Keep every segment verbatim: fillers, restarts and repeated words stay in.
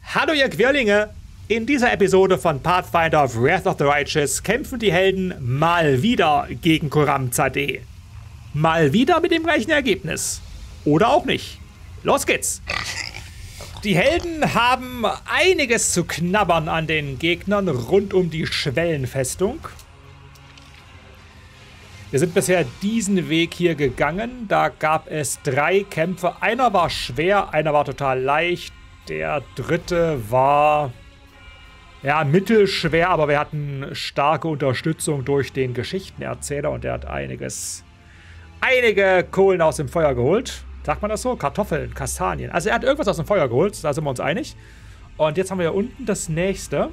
Hallo ihr Quirlinge! In dieser Episode von Pathfinder Wrath of the Righteous kämpfen die Helden mal wieder gegen Khôram-Zadeh. Mal wieder mit dem gleichen Ergebnis. Oder auch nicht. Los geht's! Die Helden haben einiges zu knabbern an den Gegnern rund um die Schwellenfestung. Wir sind bisher diesen Weg hier gegangen. Da gab es drei Kämpfe. Einer war schwer, einer war total leicht. Der dritte war ja mittelschwer, aber wir hatten starke Unterstützung durch den Geschichtenerzähler und der hat einiges, einige Kohlen aus dem Feuer geholt. Sagt man das so? Kartoffeln, Kastanien. Also er hat irgendwas aus dem Feuer geholt, da sind wir uns einig. Und jetzt haben wir hier unten das nächste,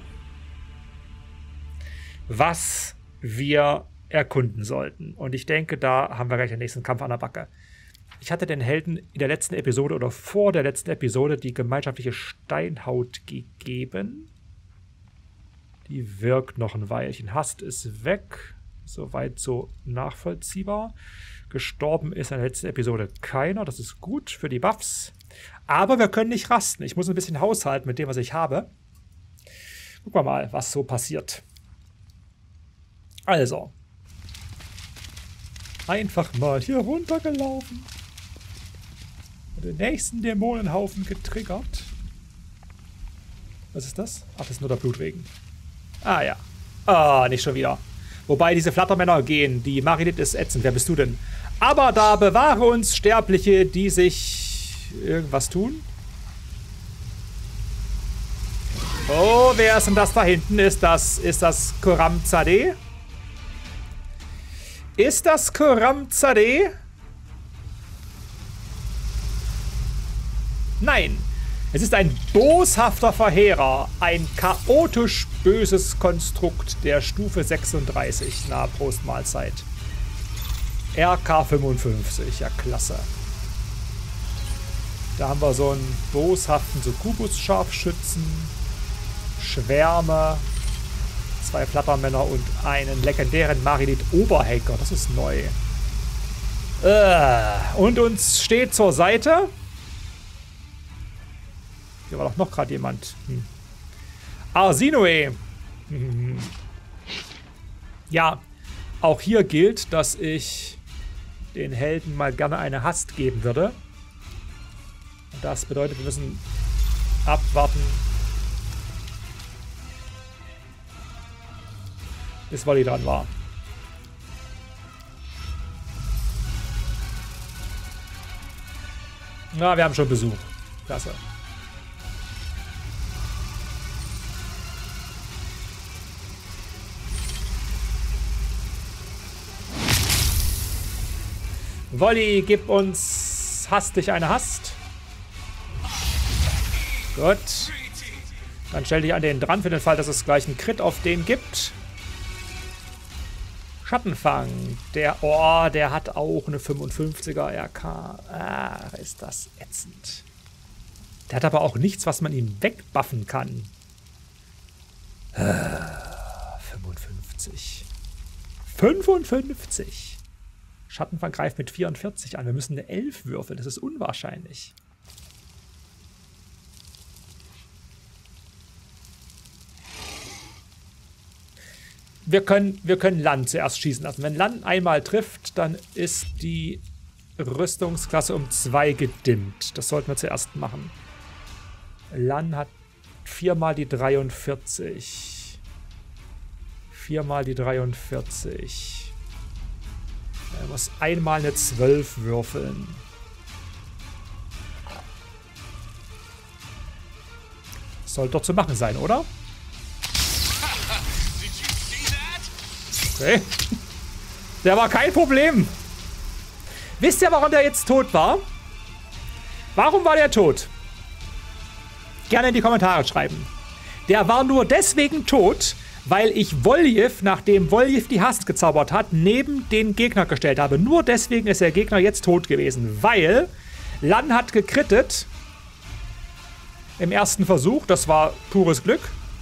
was wir erkunden sollten. Und ich denke, da haben wir gleich den nächsten Kampf an der Backe. Ich hatte den Helden in der letzten Episode oder vor der letzten Episode die gemeinschaftliche Steinhaut gegeben. Die wirkt noch ein Weilchen. Hast ist weg. Soweit so nachvollziehbar. Gestorben ist in der letzten Episode keiner. Das ist gut für die Buffs. Aber wir können nicht rasten. Ich muss ein bisschen haushalten mit dem, was ich habe. Gucken wir mal, was so passiert. Also. Einfach mal hier runtergelaufen. Und den nächsten Dämonenhaufen getriggert. Was ist das? Ach, das ist nur der Blutregen. Ah ja. Ah, nicht schon wieder. Wobei diese Flattermänner gehen. Die Marinit ist ätzend. Wer bist du denn? Aber da bewahre uns Sterbliche, die sich irgendwas tun. Oh, wer ist denn das da hinten? Ist das, ist das Khôram-Zadeh? Ist das Khôram-Zadeh? Nein. Es ist ein boshafter Verheerer. Ein chaotisch böses Konstrukt der Stufe sechsunddreißig. Na, Prost Mahlzeit. R K fünfundfünfzig. Ja, klasse. Da haben wir so einen boshaften Succubus-Scharfschützen. Schwärme. Zwei Flattermänner und einen legendären Marinit-Oberhacker. Das ist neu. Äh, und uns steht zur Seite. Hier war doch noch gerade jemand. Hm. Arsinoe. Hm. Ja, auch hier gilt, dass ich den Helden mal gerne eine Hast geben würde. Und das bedeutet, wir müssen abwarten, bis Wolli dran war. Na, wir haben schon Besuch. Klasse. Wolli, gib uns hastig eine Hast. Gut. Dann stell dich an den dran, für den Fall, dass es gleich einen Crit auf den gibt. Schattenfang. Der, oh, der hat auch eine fünfundfünfziger R K. Ah, ist das ätzend. Der hat aber auch nichts, was man ihm wegbuffen kann. Ah, fünfundfünfzig. fünfundfünfzig. Schattenfang greift mit vierundvierzig an. Wir müssen eine elf würfeln. Das ist unwahrscheinlich. Wir können, wir können Lan zuerst schießen lassen. Wenn Lan einmal trifft, dann ist die Rüstungsklasse um zwei gedimmt. Das sollten wir zuerst machen. Lan hat viermal die dreiundvierzig. Viermal die dreiundvierzig. Er muss einmal eine zwölf würfeln. Soll doch zu machen sein, oder? Okay. Der war kein Problem. Wisst ihr, warum der jetzt tot war? Warum war der tot? Gerne in die Kommentare schreiben. Der war nur deswegen tot, weil ich Voljev, nachdem Voljev die Hast gezaubert hat, neben den Gegner gestellt habe. Nur deswegen ist der Gegner jetzt tot gewesen, weil Lan hat gekrittet im ersten Versuch. Das war pures Glück.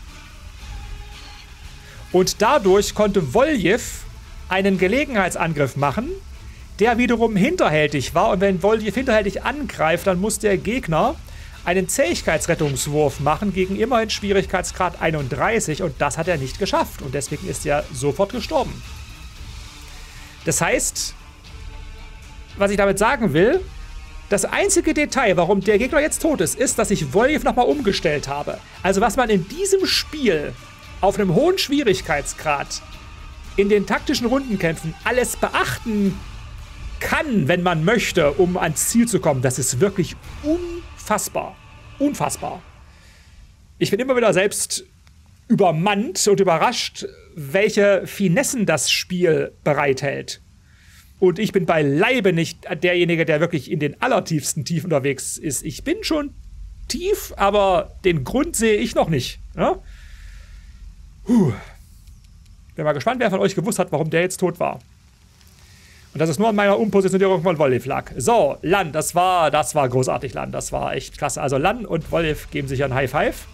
Und dadurch konnte Voljev einen Gelegenheitsangriff machen, der wiederum hinterhältig war. Und wenn Voljev hinterhältig angreift, dann muss der Gegner einen Zähigkeitsrettungswurf machen gegen immerhin Schwierigkeitsgrad einunddreißig und das hat er nicht geschafft und deswegen ist er sofort gestorben. Das heißt, was ich damit sagen will, das einzige Detail, warum der Gegner jetzt tot ist, ist, dass ich Voljev nochmal umgestellt habe. Also was man in diesem Spiel auf einem hohen Schwierigkeitsgrad in den taktischen Rundenkämpfen alles beachten kann, wenn man möchte, um ans Ziel zu kommen, das ist wirklich unfassbar. Unfassbar. Ich bin immer wieder selbst übermannt und überrascht, welche Finessen das Spiel bereithält. Und ich bin beileibe nicht derjenige, der wirklich in den allertiefsten Tiefen unterwegs ist. Ich bin schon tief, aber den Grund sehe ich noch nicht. Ja? Puh. Bin mal gespannt, wer von euch gewusst hat, warum der jetzt tot war. Und das ist nur an meiner Umpositionierung von Voljev lag. So, Lan, das war, das war großartig, Lan. Das war echt klasse. Also Lan und Voljev geben sich ein High Five.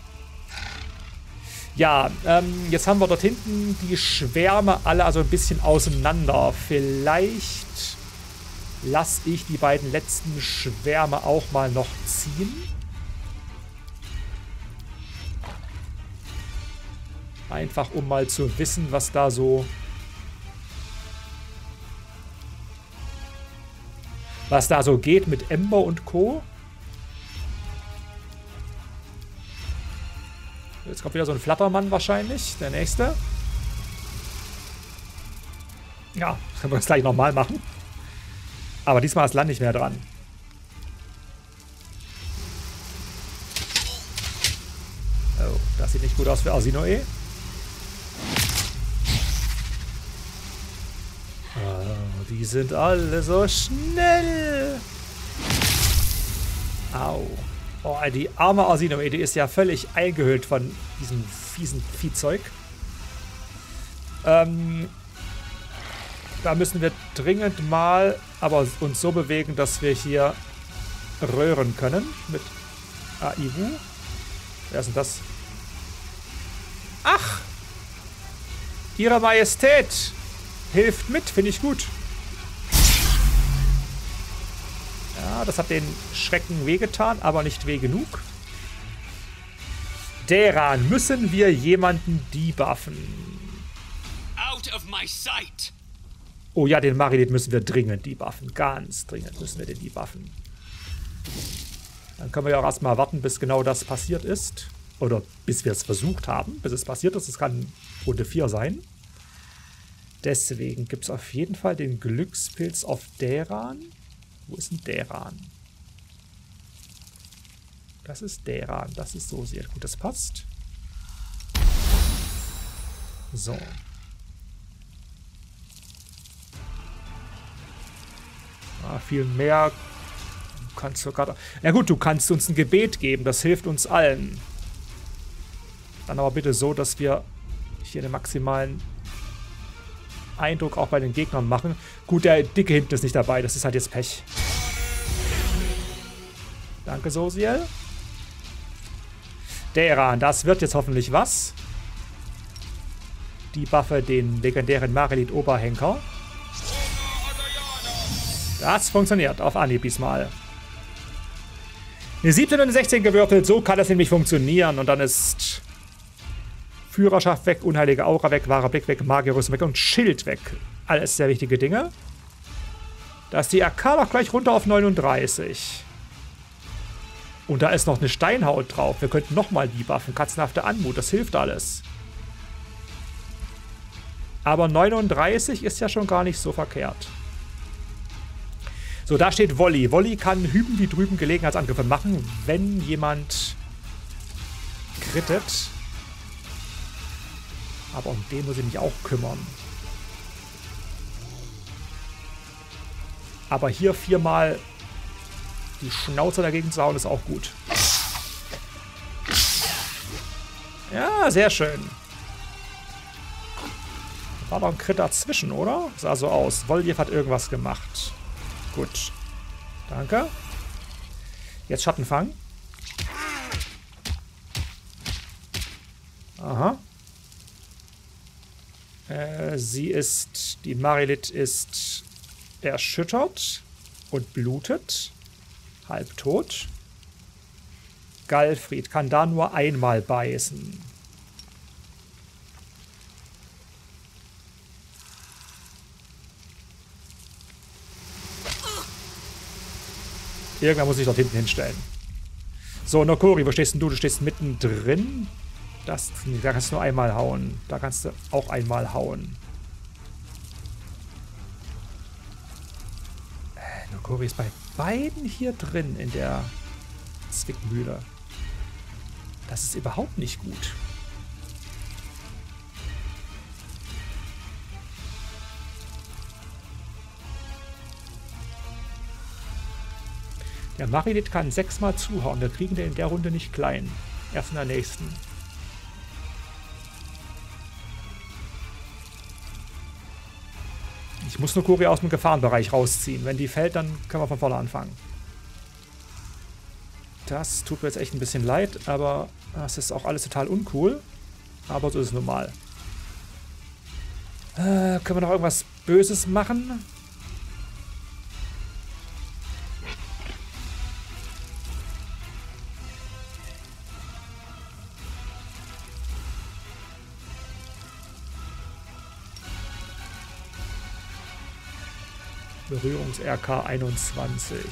Ja, ähm, jetzt haben wir dort hinten die Schwärme alle also ein bisschen auseinander. Vielleicht lasse ich die beiden letzten Schwärme auch mal noch ziehen. Einfach um mal zu wissen, was da so... was da so geht mit Ember und Co. Jetzt kommt wieder so ein Flattermann wahrscheinlich. Der nächste. Ja, das können wir das gleich nochmal machen. Aber diesmal ist Land nicht mehr dran. Oh, das sieht nicht gut aus für Arsinoe. Oh, die sind alle so schnell. Au. Oh, die arme Arsinoe, die ist ja völlig eingehüllt von diesem fiesen Viehzeug. Ähm, da müssen wir dringend mal aber uns so bewegen, dass wir hier röhren können mit Aiwu. Wer ist denn das? Ach! Ihre Majestät hilft mit, finde ich gut. Ja, das hat den Schrecken wehgetan, aber nicht weh genug. Deran müssen wir jemanden debuffen. Out of my sight. Oh ja, den Marilit müssen wir dringend debuffen. Ganz dringend müssen wir den debuffen. Dann können wir ja auch erstmal warten, bis genau das passiert ist. Oder bis wir es versucht haben, bis es passiert ist. Es kann Runde vier sein. Deswegen gibt es auf jeden Fall den Glückspilz auf Deran. Wo ist denn Deran? Das ist Deran. Das ist so sehr gut. Das passt. So. Ah, viel mehr kannst du gerade... Ja gut, du kannst uns ein Gebet geben. Das hilft uns allen. Dann aber bitte so, dass wir hier den maximalen Eindruck auch bei den Gegnern machen. Gut, der Dicke hinten ist nicht dabei. Das ist halt jetzt Pech. Danke, Sosiel. Deran, das wird jetzt hoffentlich was. Die Buffe den legendären Marilit Oberhenker. Das funktioniert auf Anhieb diesmal. Eine siebzehn und eine sechzehn gewürfelt, so kann das nämlich funktionieren. Und dann ist Führerschaft weg, unheilige Aura weg, wahrer Blick weg, Magierrüstung weg und Schild weg. Alles sehr wichtige Dinge. Da ist die A K noch gleich runter auf neununddreißig. Und da ist noch eine Steinhaut drauf. Wir könnten nochmal debuffen. Katzenhafte Anmut, das hilft alles. Aber neununddreißig ist ja schon gar nicht so verkehrt. So, da steht Wolli. Wolli kann hüben wie drüben Gelegenheitsangriffe machen, wenn jemand crittet. Aber um den muss ich mich auch kümmern. Aber hier viermal die Schnauze dagegen zu hauen, ist auch gut. Ja, sehr schön. War doch ein Crit dazwischen, oder? Sah so aus. Voljev hat irgendwas gemacht. Gut. Danke. Jetzt Schattenfang. Aha. Äh, sie ist... Die Marilit ist erschüttert und blutet. Halbtot. Galfried kann da nur einmal beißen. Irgendwann muss ich dort hinten hinstellen. So, Nokori, wo stehst denn du? Du stehst mittendrin. Das, da kannst du nur einmal hauen. Da kannst du auch einmal hauen. Äh, Nokori ist bei beiden hier drin in der Zwickmühle. Das ist überhaupt nicht gut. Der Marinit kann sechsmal zuhauen. Wir kriegen den in der Runde nicht klein. Erst in der nächsten. Ich muss Nokori aus dem Gefahrenbereich rausziehen. Wenn die fällt, dann können wir von vorne anfangen. Das tut mir jetzt echt ein bisschen leid, aber das ist auch alles total uncool. Aber so ist es nun mal. Äh, können wir noch irgendwas Böses machen? Berührungs-R K einundzwanzig.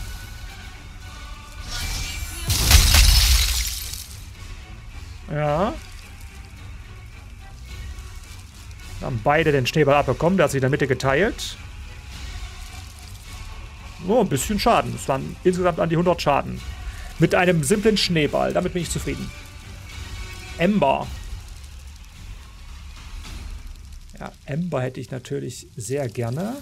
Ja. Wir haben beide den Schneeball abbekommen. Der hat sich in der Mitte geteilt. Oh, ein bisschen Schaden. Es waren insgesamt an die hundert Schaden. Mit einem simplen Schneeball. Damit bin ich zufrieden. Ember. Ja, Ember hätte ich natürlich sehr gerne.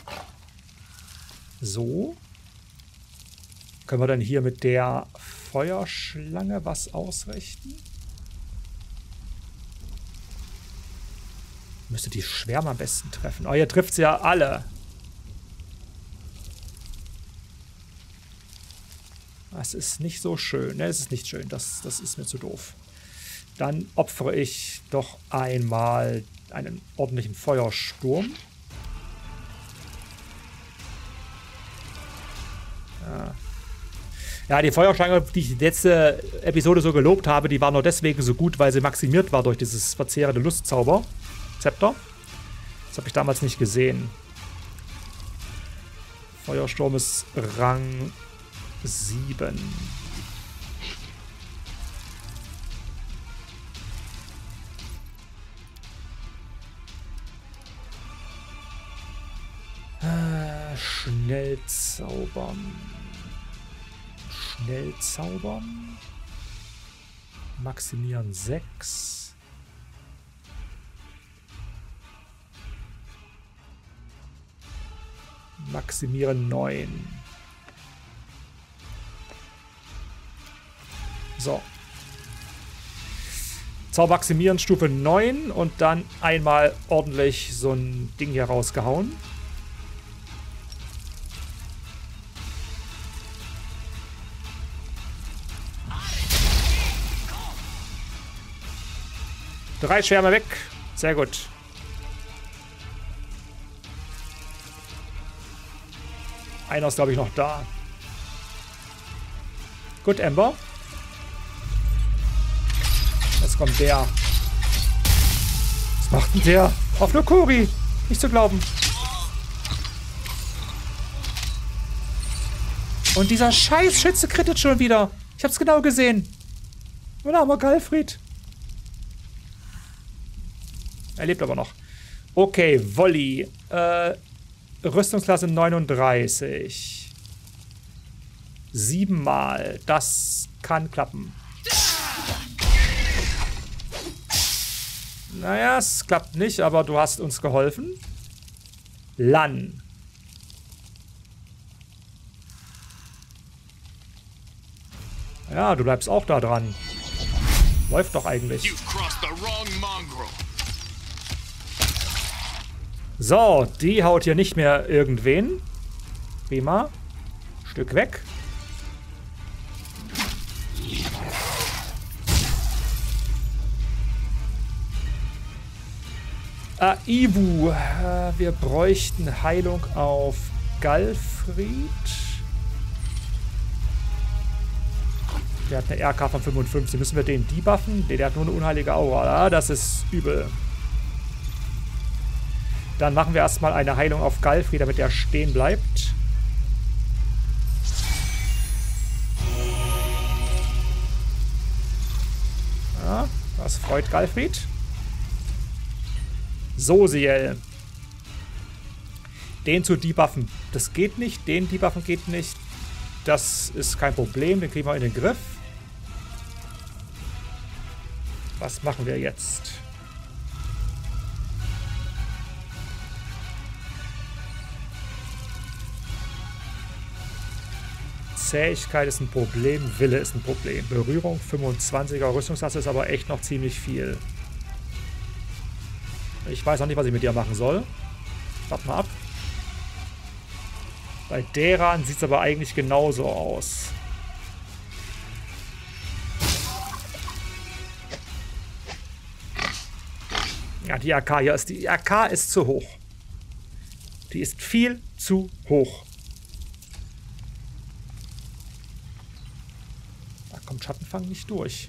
So. Können wir dann hier mit der Feuerschlange was ausrichten? Müsste die Schwärme am besten treffen. Oh, hier trifft sie ja alle. Das ist nicht so schön. Ne, es ist nicht schön. Das, das ist mir zu doof. Dann opfere ich doch einmal einen ordentlichen Feuersturm. Ja. Ja, die Feuerschlange, die ich letzte Episode so gelobt habe, die war nur deswegen so gut, weil sie maximiert war durch dieses verzehrende Lustzauber. Zepter. Das habe ich damals nicht gesehen. Feuersturm ist Rang sieben. Ah, schnell zaubern. Schnell zaubern. Maximieren sechs. Maximieren neun. So. Zauber maximieren Stufe neun und dann einmal ordentlich so ein Ding hier rausgehauen. Drei Schwärme weg. Sehr gut. Einer ist, glaube ich, noch da. Gut, Ember. Jetzt kommt der. Was macht denn der? Auf Nokori. Nicht zu glauben. Und dieser scheiß Schütze krittet schon wieder. Ich hab's genau gesehen. Mein armer Galfried. Er lebt aber noch. Okay, Volley. Äh, Rüstungsklasse neununddreißig. Siebenmal. Das kann klappen. Naja, es klappt nicht, aber du hast uns geholfen. Lan. Ja, du bleibst auch da dran. Läuft doch eigentlich. So, die haut hier nicht mehr irgendwen. Prima. Stück weg. Ah, Ivu. Äh, wir bräuchten Heilung auf Galfried. Der hat eine R K von fünfundfünfzig. Müssen wir den debuffen? Nee, der hat nur eine unheilige Aura. Ah, das ist übel. Dann machen wir erstmal eine Heilung auf Galfried, damit der stehen bleibt. Ja, das freut Galfried. Sosiel. Den zu debuffen, das geht nicht. Den debuffen geht nicht. Das ist kein Problem. Den kriegen wir in den Griff. Was machen wir jetzt? Zähigkeit ist ein Problem, Wille ist ein Problem. Berührung, fünfundzwanziger Rüstungsklasse ist aber echt noch ziemlich viel. Ich weiß noch nicht, was ich mit dir machen soll. Warte mal ab. Bei Deran sieht es aber eigentlich genauso aus. Ja, die A K hier ist, die A K ist zu hoch. Die ist viel zu hoch. Da kommt Schattenfang nicht durch.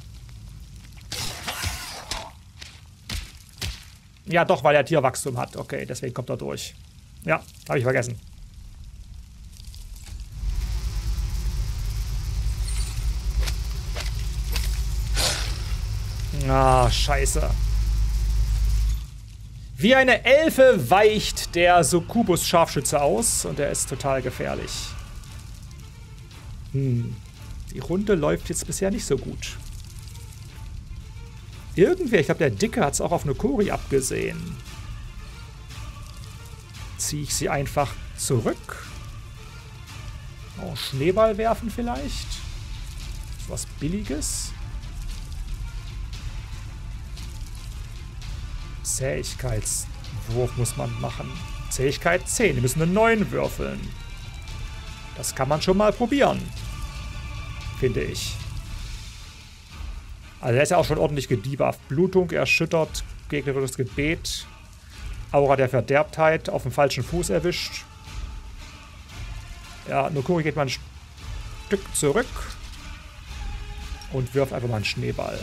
Ja, doch, weil er Tierwachstum hat. Okay, deswegen kommt er durch. Ja, habe ich vergessen. Ah, scheiße. Wie eine Elfe weicht der Succubus-Scharfschütze aus und er ist total gefährlich. Hm. Die Runde läuft jetzt bisher nicht so gut. Irgendwer, ich glaube, der Dicke hat es auch auf Nokori abgesehen. Ziehe ich sie einfach zurück? Oh, Schneeball werfen vielleicht? So was Billiges? Zähigkeitswurf muss man machen. Zähigkeit zehn. Die müssen eine neun würfeln. Das kann man schon mal probieren. Finde ich. Also er ist ja auch schon ordentlich gedebufft. Blutung erschüttert, gegnerisches Gebet. Aura der Verderbtheit, auf dem falschen Fuß erwischt. Ja, Nokori geht mal ein Stück zurück. Und wirft einfach mal einen Schneeball.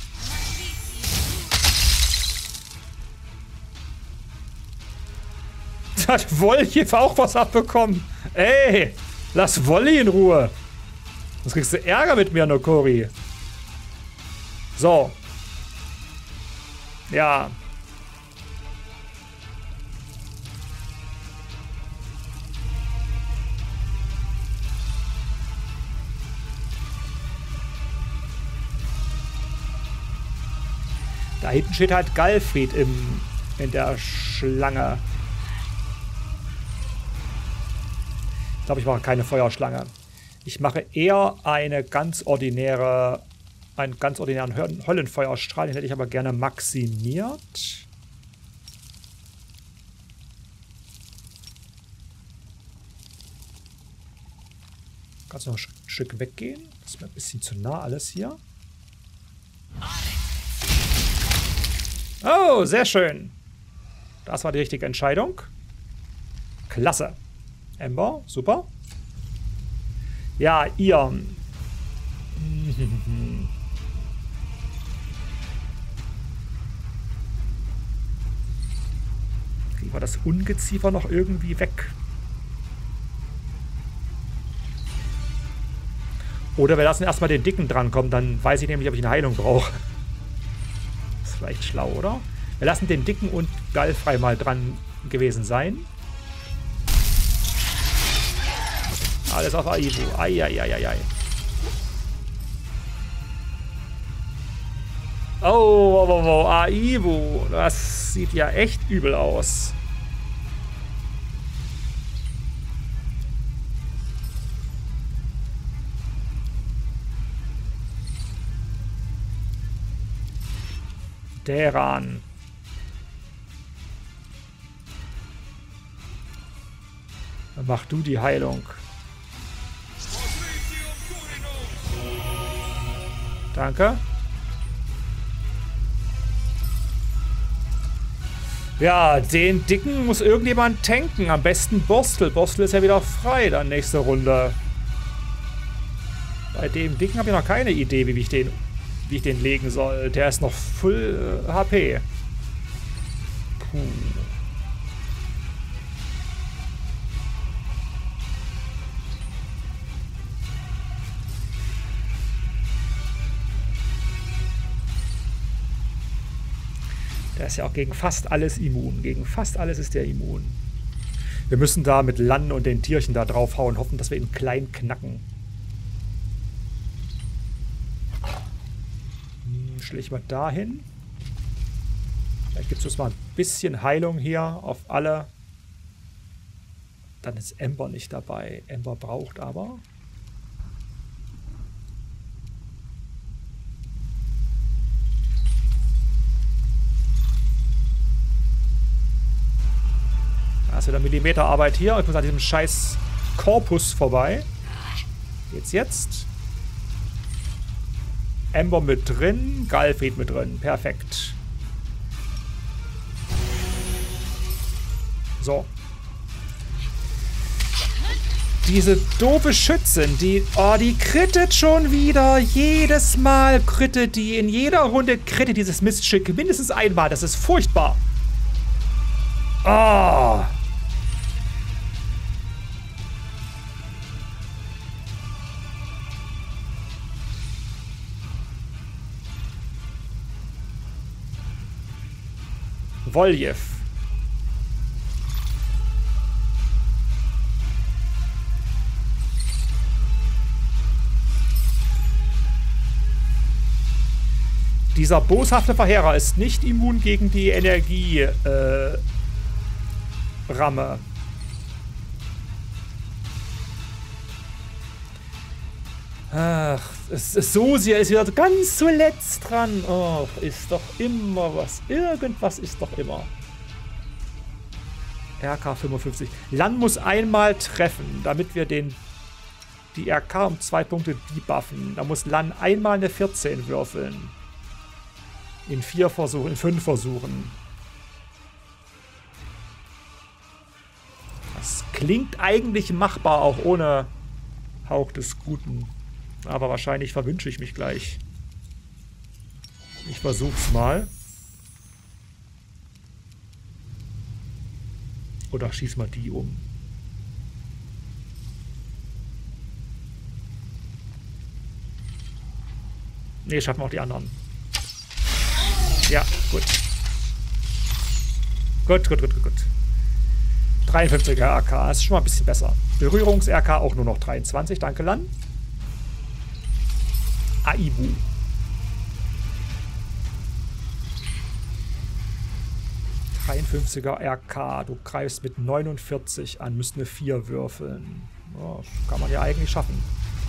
Hat Wolli auch was abbekommen? Ey, lass Wolli in Ruhe. Sonst kriegst du Ärger mit mir, Nokori. So. Ja. Da hinten steht halt Galfried im, in der Schlange. Ich glaube, ich mache keine Feuerschlange. Ich mache eher eine ganz ordinäre, einen ganz ordinären Höllenfeuerstrahl. Den hätte ich aber gerne maximiert. Kannst du noch ein Stück weggehen? Das ist mir ein bisschen zu nah alles hier. Oh, sehr schön. Das war die richtige Entscheidung. Klasse. Ember, super. Ja, ihr. Kriegen wir das Ungeziefer noch irgendwie weg? Oder wir lassen erstmal den Dicken drankommen, dann weiß ich nämlich, ob ich eine Heilung brauche. Ist vielleicht schlau, oder? Wir lassen den Dicken und Galfrei mal dran gewesen sein. Alles auf Aibu. Eieieiei. Oh, oh, oh, oh, Aibu. Das sieht ja echt übel aus. Deran. Dann mach du die Heilung. Danke. Ja, den Dicken muss irgendjemand tanken. Am besten Borstel. Borstel ist ja wieder frei dann nächste Runde. Bei dem Dicken habe ich noch keine Idee, wie ich den, wie ich den legen soll. Der ist noch Full äh, H P. Puh. Der ist ja auch gegen fast alles immun. Gegen fast alles ist der immun. Wir müssen da mit Lan und den Tierchen da draufhauen, hoffen, dass wir ihn klein knacken. Hm, stelle ich mal dahin. Vielleicht gibt es jetzt mal ein bisschen Heilung hier auf alle. Dann ist Ember nicht dabei. Ember braucht aber... Da ist wieder Millimeterarbeit hier. Ich muss an diesem scheiß Korpus vorbei. Geht's jetzt? Ember mit drin, Galfried mit drin. Perfekt. So. Diese doofe Schützin, die... Oh, die krittet schon wieder. Jedes Mal krittet die. In jeder Runde krittet dieses Mistschick mindestens einmal. Das ist furchtbar. Oh. Voljev. Dieser boshafte Verheerer ist nicht immun gegen die Energie äh, Ramme. Ach, es ist so, sie ist wieder ganz zuletzt dran. Oh, ist doch immer was. Irgendwas ist doch immer. R K fünfundfünfzig. Lan muss einmal treffen, damit wir den die R K um zwei Punkte debuffen. Da muss Lan einmal eine vierzehn würfeln. In vier Versuchen, in fünf Versuchen. Das klingt eigentlich machbar, auch ohne Hauch des Guten. Aber wahrscheinlich verwünsche ich mich gleich. Ich versuch's mal. Oder schieß mal die um. Ne, schaffen wir auch die anderen. Ja, gut. Gut, gut, gut, gut, gut. dreiundfünfziger R K, das ist schon mal ein bisschen besser. Berührungs-R K auch nur noch dreiundzwanzig, danke Lan. Aibu. dreiundfünfziger R K, du greifst mit neunundvierzig an, müsst eine vier würfeln. Oh, kann man ja eigentlich schaffen.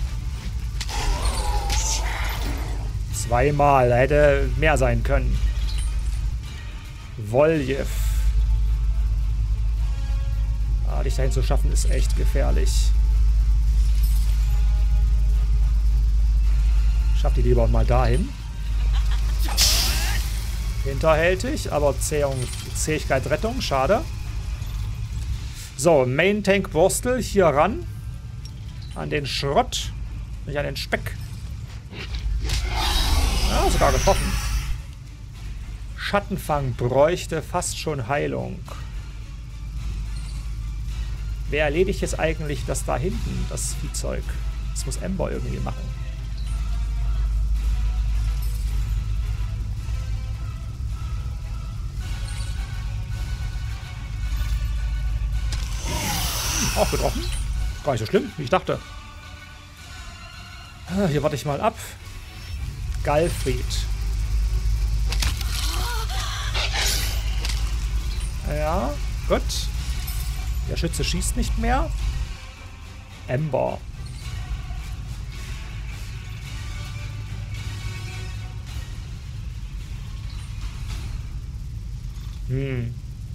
Zweimal, hätte mehr sein können. Voljev. Ah, dich dahin zu schaffen ist echt gefährlich. Schaff die lieber mal dahin. Hinterhältig, aber Zähung, Zähigkeit, Rettung, schade. So, Main Tank Borstel hier ran. An den Schrott. Nicht an den Speck. Ja, sogar getroffen. Schattenfang bräuchte fast schon Heilung. Wer erledigt jetzt eigentlich das da hinten, das Viehzeug? Das muss Ember irgendwie machen. Auch getroffen. Gar nicht so schlimm, wie ich dachte. Hier warte ich mal ab. Galfried. Ja, gut. Der Schütze schießt nicht mehr. Ember. Hm.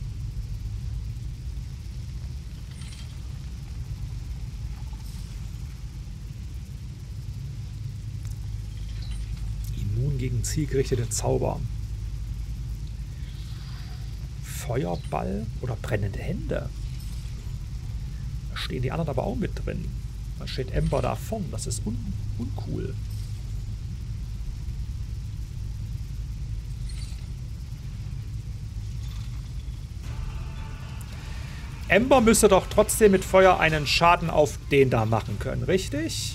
Immun gegen zielgerichtete Zauber. Feuerball oder brennende Hände. Da stehen die anderen aber auch mit drin. Da steht Ember da vorn. Das ist un uncool. Ember müsste doch trotzdem mit Feuer einen Schaden auf den da machen können, richtig?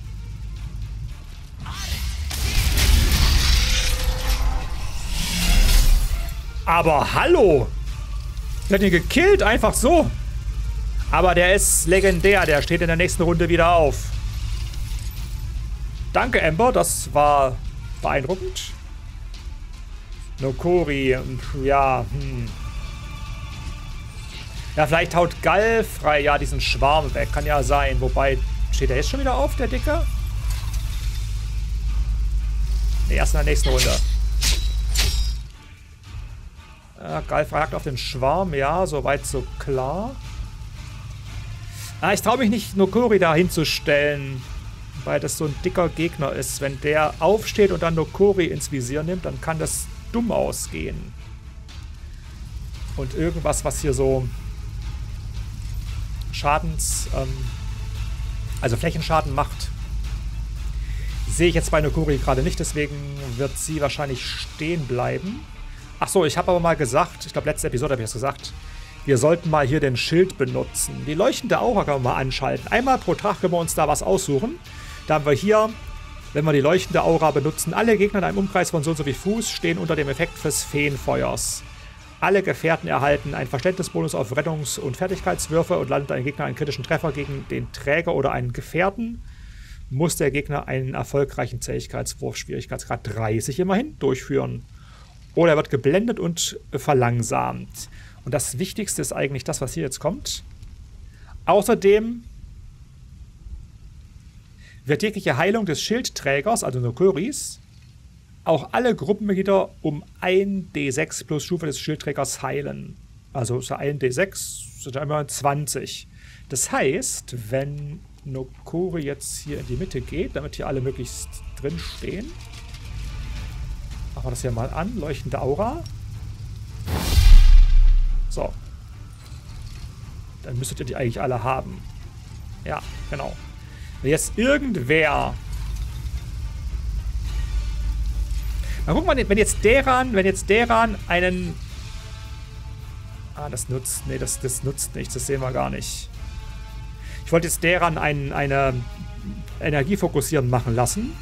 Aber hallo! Der hat ihn gekillt, einfach so. Aber der ist legendär, der steht in der nächsten Runde wieder auf. Danke, Ember, das war beeindruckend. Nokori, ja, hm. Ja, vielleicht haut Gall frei, ja, diesen Schwarm weg, kann ja sein. Wobei, steht der jetzt schon wieder auf, der Dicke? Ne, erst in der nächsten Runde. Ja, Gall fragt auf den Schwarm, ja, soweit so klar. Ah, ich traue mich nicht, Nokori da hinzustellen, weil das so ein dicker Gegner ist. Wenn der aufsteht und dann Nokori ins Visier nimmt, dann kann das dumm ausgehen. Und irgendwas, was hier so Schadens, ähm, also Flächenschaden macht, sehe ich jetzt bei Nokori gerade nicht, deswegen wird sie wahrscheinlich stehen bleiben. Achso, ich habe aber mal gesagt, ich glaube letzte Episode habe ich das gesagt, wir sollten mal hier den Schild benutzen. Die leuchtende Aura können wir mal anschalten. Einmal pro Tag können wir uns da was aussuchen. Da haben wir hier, wenn wir die leuchtende Aura benutzen, alle Gegner in einem Umkreis von so und so viel Fuß stehen unter dem Effekt des Feenfeuers. Alle Gefährten erhalten einen Verständnisbonus auf Rettungs- und Fertigkeitswürfe und landet ein Gegner einen kritischen Treffer gegen den Träger oder einen Gefährten, muss der Gegner einen erfolgreichen Zähigkeitswurf, Schwierigkeitsgrad dreißig immerhin, durchführen. Oder er wird geblendet und verlangsamt. Und das Wichtigste ist eigentlich das, was hier jetzt kommt. Außerdem wird jegliche Heilung des Schildträgers, also Nokoris, auch alle Gruppenmitglieder um ein D sechs plus Stufe des Schildträgers heilen. Also ist ja ein D sechs, sind ja immer zwanzig. Das heißt, wenn Nokori jetzt hier in die Mitte geht, damit hier alle möglichst drin stehen, machen wir das hier mal an. Leuchtende Aura. So. Dann müsstet ihr die eigentlich alle haben. Ja, genau. Wenn jetzt irgendwer... Na, guck mal, wenn jetzt Deran, wenn jetzt Deran einen... Ah, das nutzt... Nee, das, das nutzt nichts. Das sehen wir gar nicht. Ich wollte jetzt Deran einen, eine Energiefokussieren machen lassen.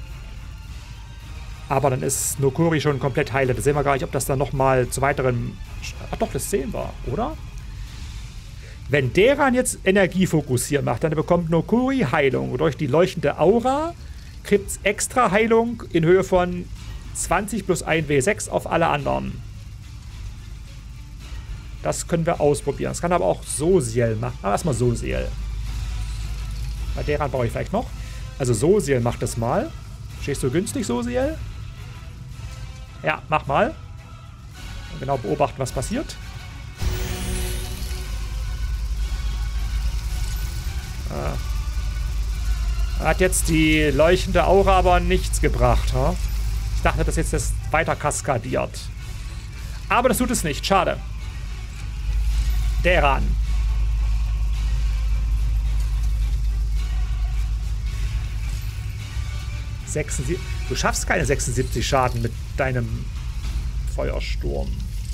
Aber dann ist Nokori schon komplett heile. Da sehen wir gar nicht, ob das dann nochmal zu weiteren... Ach doch, das sehen wir, oder? Wenn Deran jetzt Energiefokussieren macht, dann bekommt Nokori Heilung. Und durch die leuchtende Aura kriegt es extra Heilung in Höhe von zwanzig plus ein W sechs auf alle anderen. Das können wir ausprobieren. Das kann aber auch Sosiel machen. Aber erstmal Sosiel. Bei Deran brauche ich vielleicht noch. Also Sosiel macht das mal. Stehst du günstig, Sosiel? Ja, mach mal. Und genau beobachten, was passiert. Ah. Hat jetzt die leuchtende Aura aber nichts gebracht. Huh? Ich dachte, dass jetzt das weiter kaskadiert. Aber das tut es nicht. Schade. Deran. sechsundsiebzig. Du schaffst keine sechsundsiebzig Schaden mit deinem Feuersturm.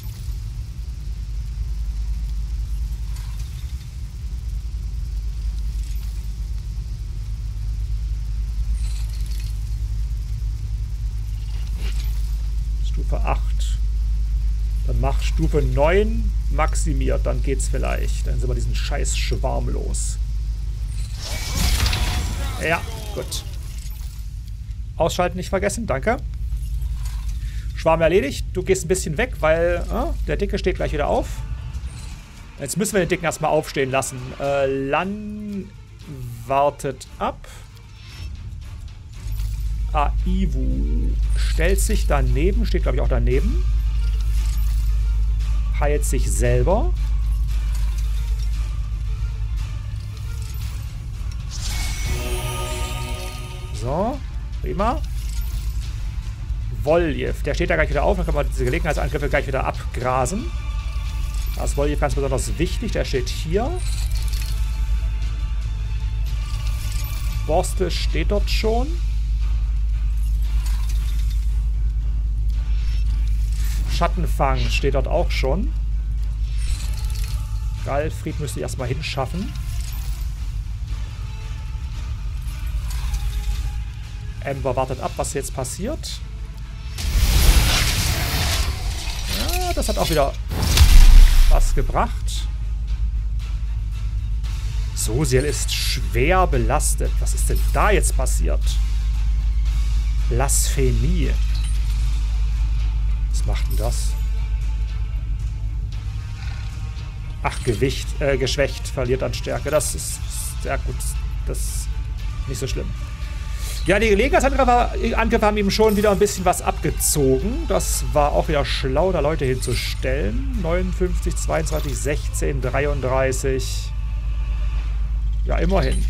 Stufe acht. Dann mach Stufe neun maximiert, dann geht's vielleicht. Dann sind wir diesen scheiß Schwarm los. Ja, gut. Ausschalten nicht vergessen, danke. Schwarm erledigt. Du gehst ein bisschen weg, weil äh, der Dicke steht gleich wieder auf. Jetzt müssen wir den Dicken erstmal aufstehen lassen. Äh, Lan wartet ab. Aiwu stellt sich daneben, steht glaube ich auch daneben. Heilt sich selber. So, prima. Voljev, der steht da gleich wieder auf, dann können wir diese Gelegenheitsangriffe gleich wieder abgrasen. Da ist Voljev ganz besonders wichtig, der steht hier. Borstel steht dort schon. Schattenfang steht dort auch schon. Galfried müsste ich erstmal hinschaffen. Ember wartet ab, was jetzt passiert. Ja, das hat auch wieder was gebracht. Sosiel ist schwer belastet. Was ist denn da jetzt passiert? Blasphemie. Was macht denn das? Ach, Gewicht, äh, geschwächt, verliert an Stärke. Das ist sehr gut. Das ist nicht so schlimm. Ja, die Legionsangriffe haben ihm schon wieder ein bisschen was abgezogen. Das war auch wieder schlau, da Leute hinzustellen. neunundfünfzig, zweiundzwanzig, sechzehn, dreiunddreißig. Ja, immerhin.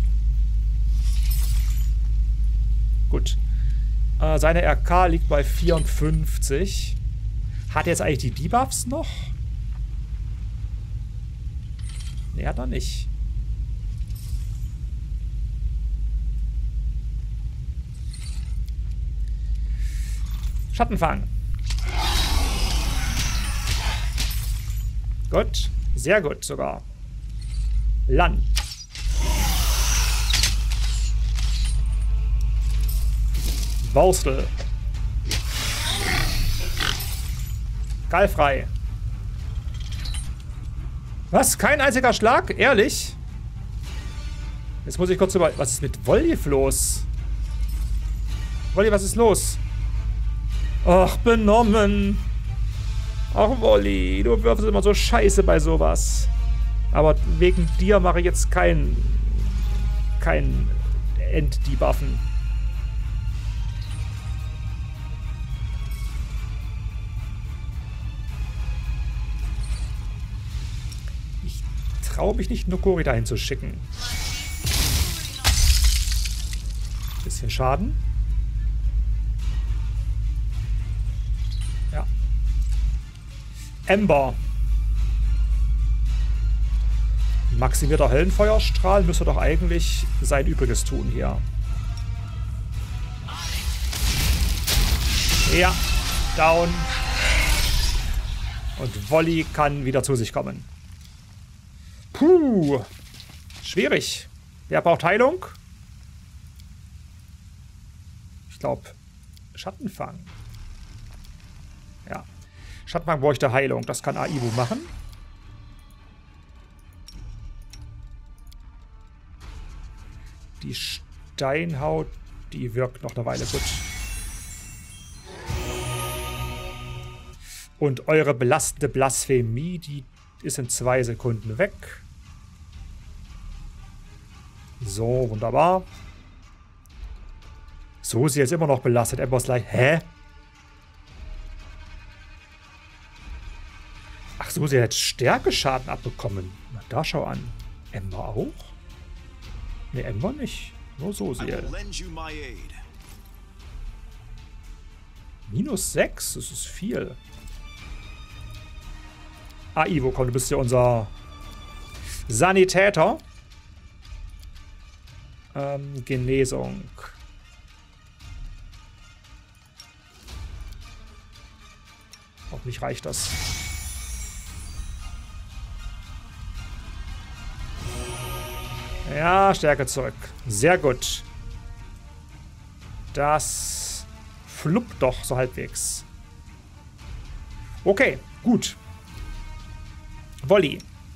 Gut. Äh, seine R K liegt bei vierundfünfzig. Hat er jetzt eigentlich die Debuffs noch? Nee, hat er nicht. Schattenfang. Gut. Sehr gut sogar. Land. Borstel. Galfrei. Was? Kein einziger Schlag? Ehrlich? Jetzt muss ich kurz über... Was ist mit Wolf los? Wolli, was ist los? Ach, benommen. Ach, Wolli, du wirfst immer so scheiße bei sowas. Aber wegen dir mache ich jetzt kein... kein Enddebuffen. Ich traue mich nicht, Nokori dahin zu schicken. Bisschen Schaden. Ja. Ember. Maximierter Höllenfeuerstrahl müsste doch eigentlich sein Übriges tun hier. Ja. Down. Und Wolli kann wieder zu sich kommen. Puh. Schwierig. Wer braucht Heilung? Ich glaube, Schattenfang. Ja. Schattenfang bräuchte Heilung. Das kann Aibu machen. Die Steinhaut, die wirkt noch eine Weile gut. Und eure belastende Blasphemie, die ist in zwei Sekunden weg. So, wunderbar. So, sie ist immer noch belastet. Ember ist gleich. Hä? Ach so, sie hat Stärkeschaden abbekommen. Na, da schau an. Ember auch? Ne, Ember nicht. Nur so sehr. Minus sechs, das ist viel. Ah, Ivo, komm, du bist ja unser Sanitäter. Ähm, Genesung. Hoffentlich reicht das. Ja, Stärke zurück. Sehr gut. Das fluppt doch so halbwegs. Okay, gut. Wolli.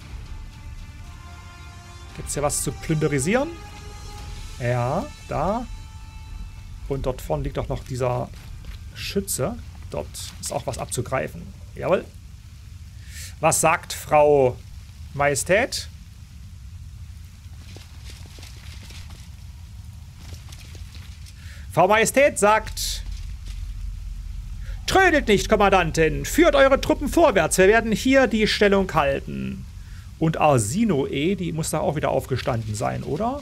Gibt es hier was zu plünderisieren? Ja, da. Und dort vorne liegt auch noch dieser Schütze. Dort ist auch was abzugreifen. Jawohl. Was sagt Frau Majestät? Frau Majestät sagt: Trödelt nicht, Kommandantin. Führt eure Truppen vorwärts. Wir werden hier die Stellung halten. Und Arsinoe, die muss da auch wieder aufgestanden sein, oder?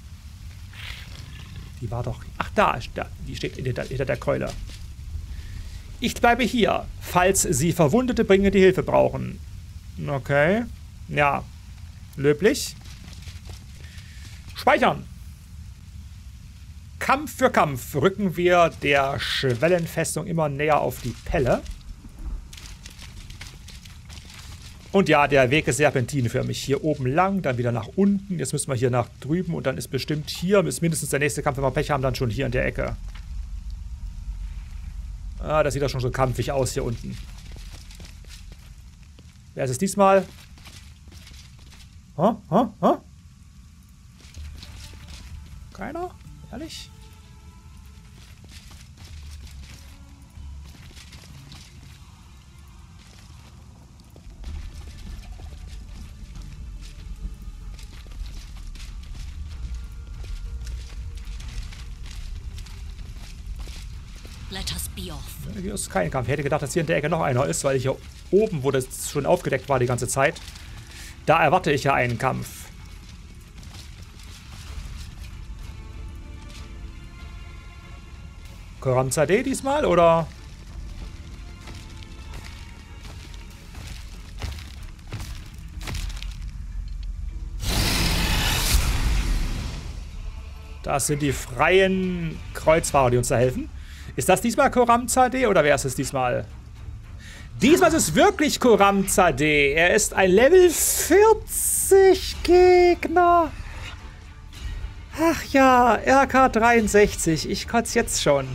Die war doch... Ach, da. Die steht hinter, hinter der Keule. Ich bleibe hier, falls Sie Verwundete bringen, die Hilfe brauchen. Okay. Ja. Löblich. Speichern. Kampf für Kampf rücken wir der Schwellenfestung immer näher auf die Pelle. Und ja, der Weg ist serpentinförmig. Hier oben lang, dann wieder nach unten. Jetzt müssen wir hier nach drüben und dann ist bestimmt hier, ist mindestens der nächste Kampf, wenn wir Pech haben, dann schon hier in der Ecke. Ah, das sieht doch schon so kampfig aus hier unten. Wer ist es diesmal? Hä? Hä? Hä? Keiner? Ehrlich? Let us be off. Hier ist kein Kampf. Ich hätte gedacht, dass hier in der Ecke noch einer ist, weil hier oben, wo das schon aufgedeckt war die ganze Zeit, da erwarte ich ja einen Kampf. Koramzadeh diesmal, oder? Das sind die freien Kreuzfahrer, die uns da helfen. Ist das diesmal Koramzadeh oder wer ist es diesmal? Diesmal ist es wirklich Koramzadeh. Er ist ein Level vierzig Gegner. Ach ja, R K dreiundsechzig. Ich kann es jetzt schon.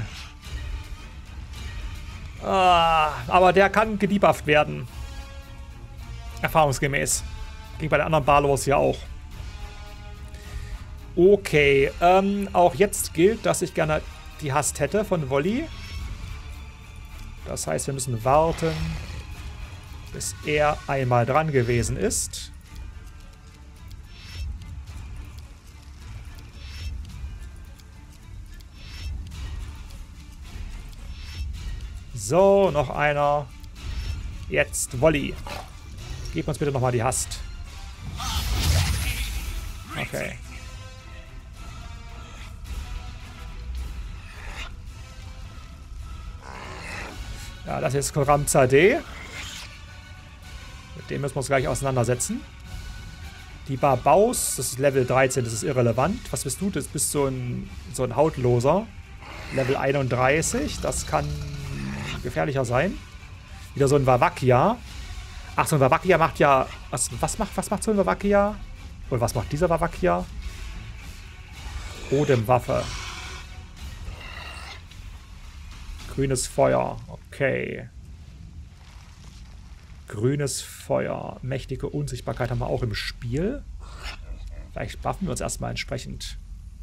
Ah, aber der kann gedebufft werden. Erfahrungsgemäß. Ging bei den anderen Balors ja auch. Okay, ähm, auch jetzt gilt, dass ich gerne die Hast hätte von Wolli. Das heißt, wir müssen warten, bis er einmal dran gewesen ist. So, noch einer. Jetzt Wolli. Gib uns bitte nochmal die Hast. Okay. Ja, das ist Koramzadeh. Mit dem müssen wir uns gleich auseinandersetzen. Die Barbaus, das ist Level dreizehn, das ist irrelevant. Was bist du? Das bist so ein, so ein Hautloser. Level einunddreißig, das kann gefährlicher sein. Wieder so ein Vavakia. Ach, so ein Vavakia macht ja... Was, was, macht, was macht so ein Vavakia? Oder was macht dieser Vavakia? Odem-Waffe. Grünes Feuer. Okay. Grünes Feuer. Mächtige Unsichtbarkeit haben wir auch im Spiel. Vielleicht buffen wir uns erstmal entsprechend.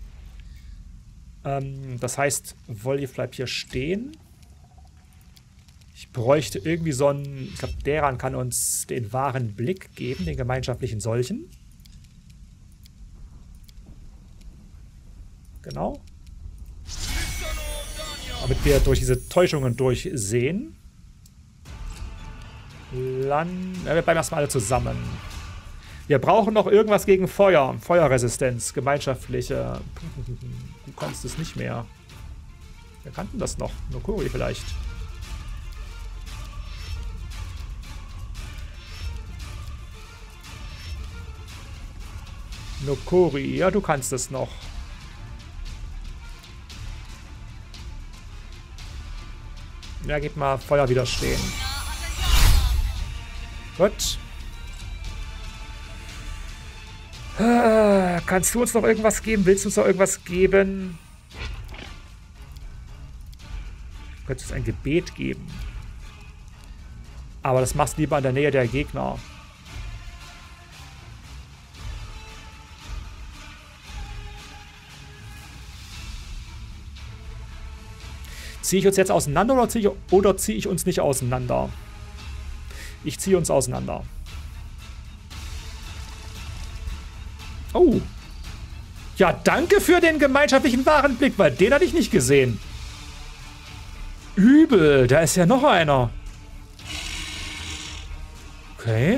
Ähm, das heißt, Wolli bleibt hier stehen. Ich bräuchte irgendwie so einen... Ich glaube, Deran kann uns den wahren Blick geben, den gemeinschaftlichen solchen. Genau. Damit wir durch diese Täuschungen durchsehen. Lan ja, wir bleiben erstmal alle zusammen. Wir brauchen noch irgendwas gegen Feuer. Feuerresistenz, gemeinschaftliche. Du kannst es nicht mehr. Wir kannten das noch. Nokori vielleicht. Nokori, ja, du kannst es noch. Ja, gib mal Feuer widerstehen. Gut. Ah, kannst du uns noch irgendwas geben? Willst du uns noch irgendwas geben? Du könntest ein Gebet geben. Aber das machst du lieber in der Nähe der Gegner. Ziehe ich uns jetzt auseinander oder ziehe ich, oder ziehe ich uns nicht auseinander? Ich ziehe uns auseinander. Oh. Ja, danke für den gemeinschaftlichen Warenblick, weil den hatte ich nicht gesehen. Übel, da ist ja noch einer. Okay.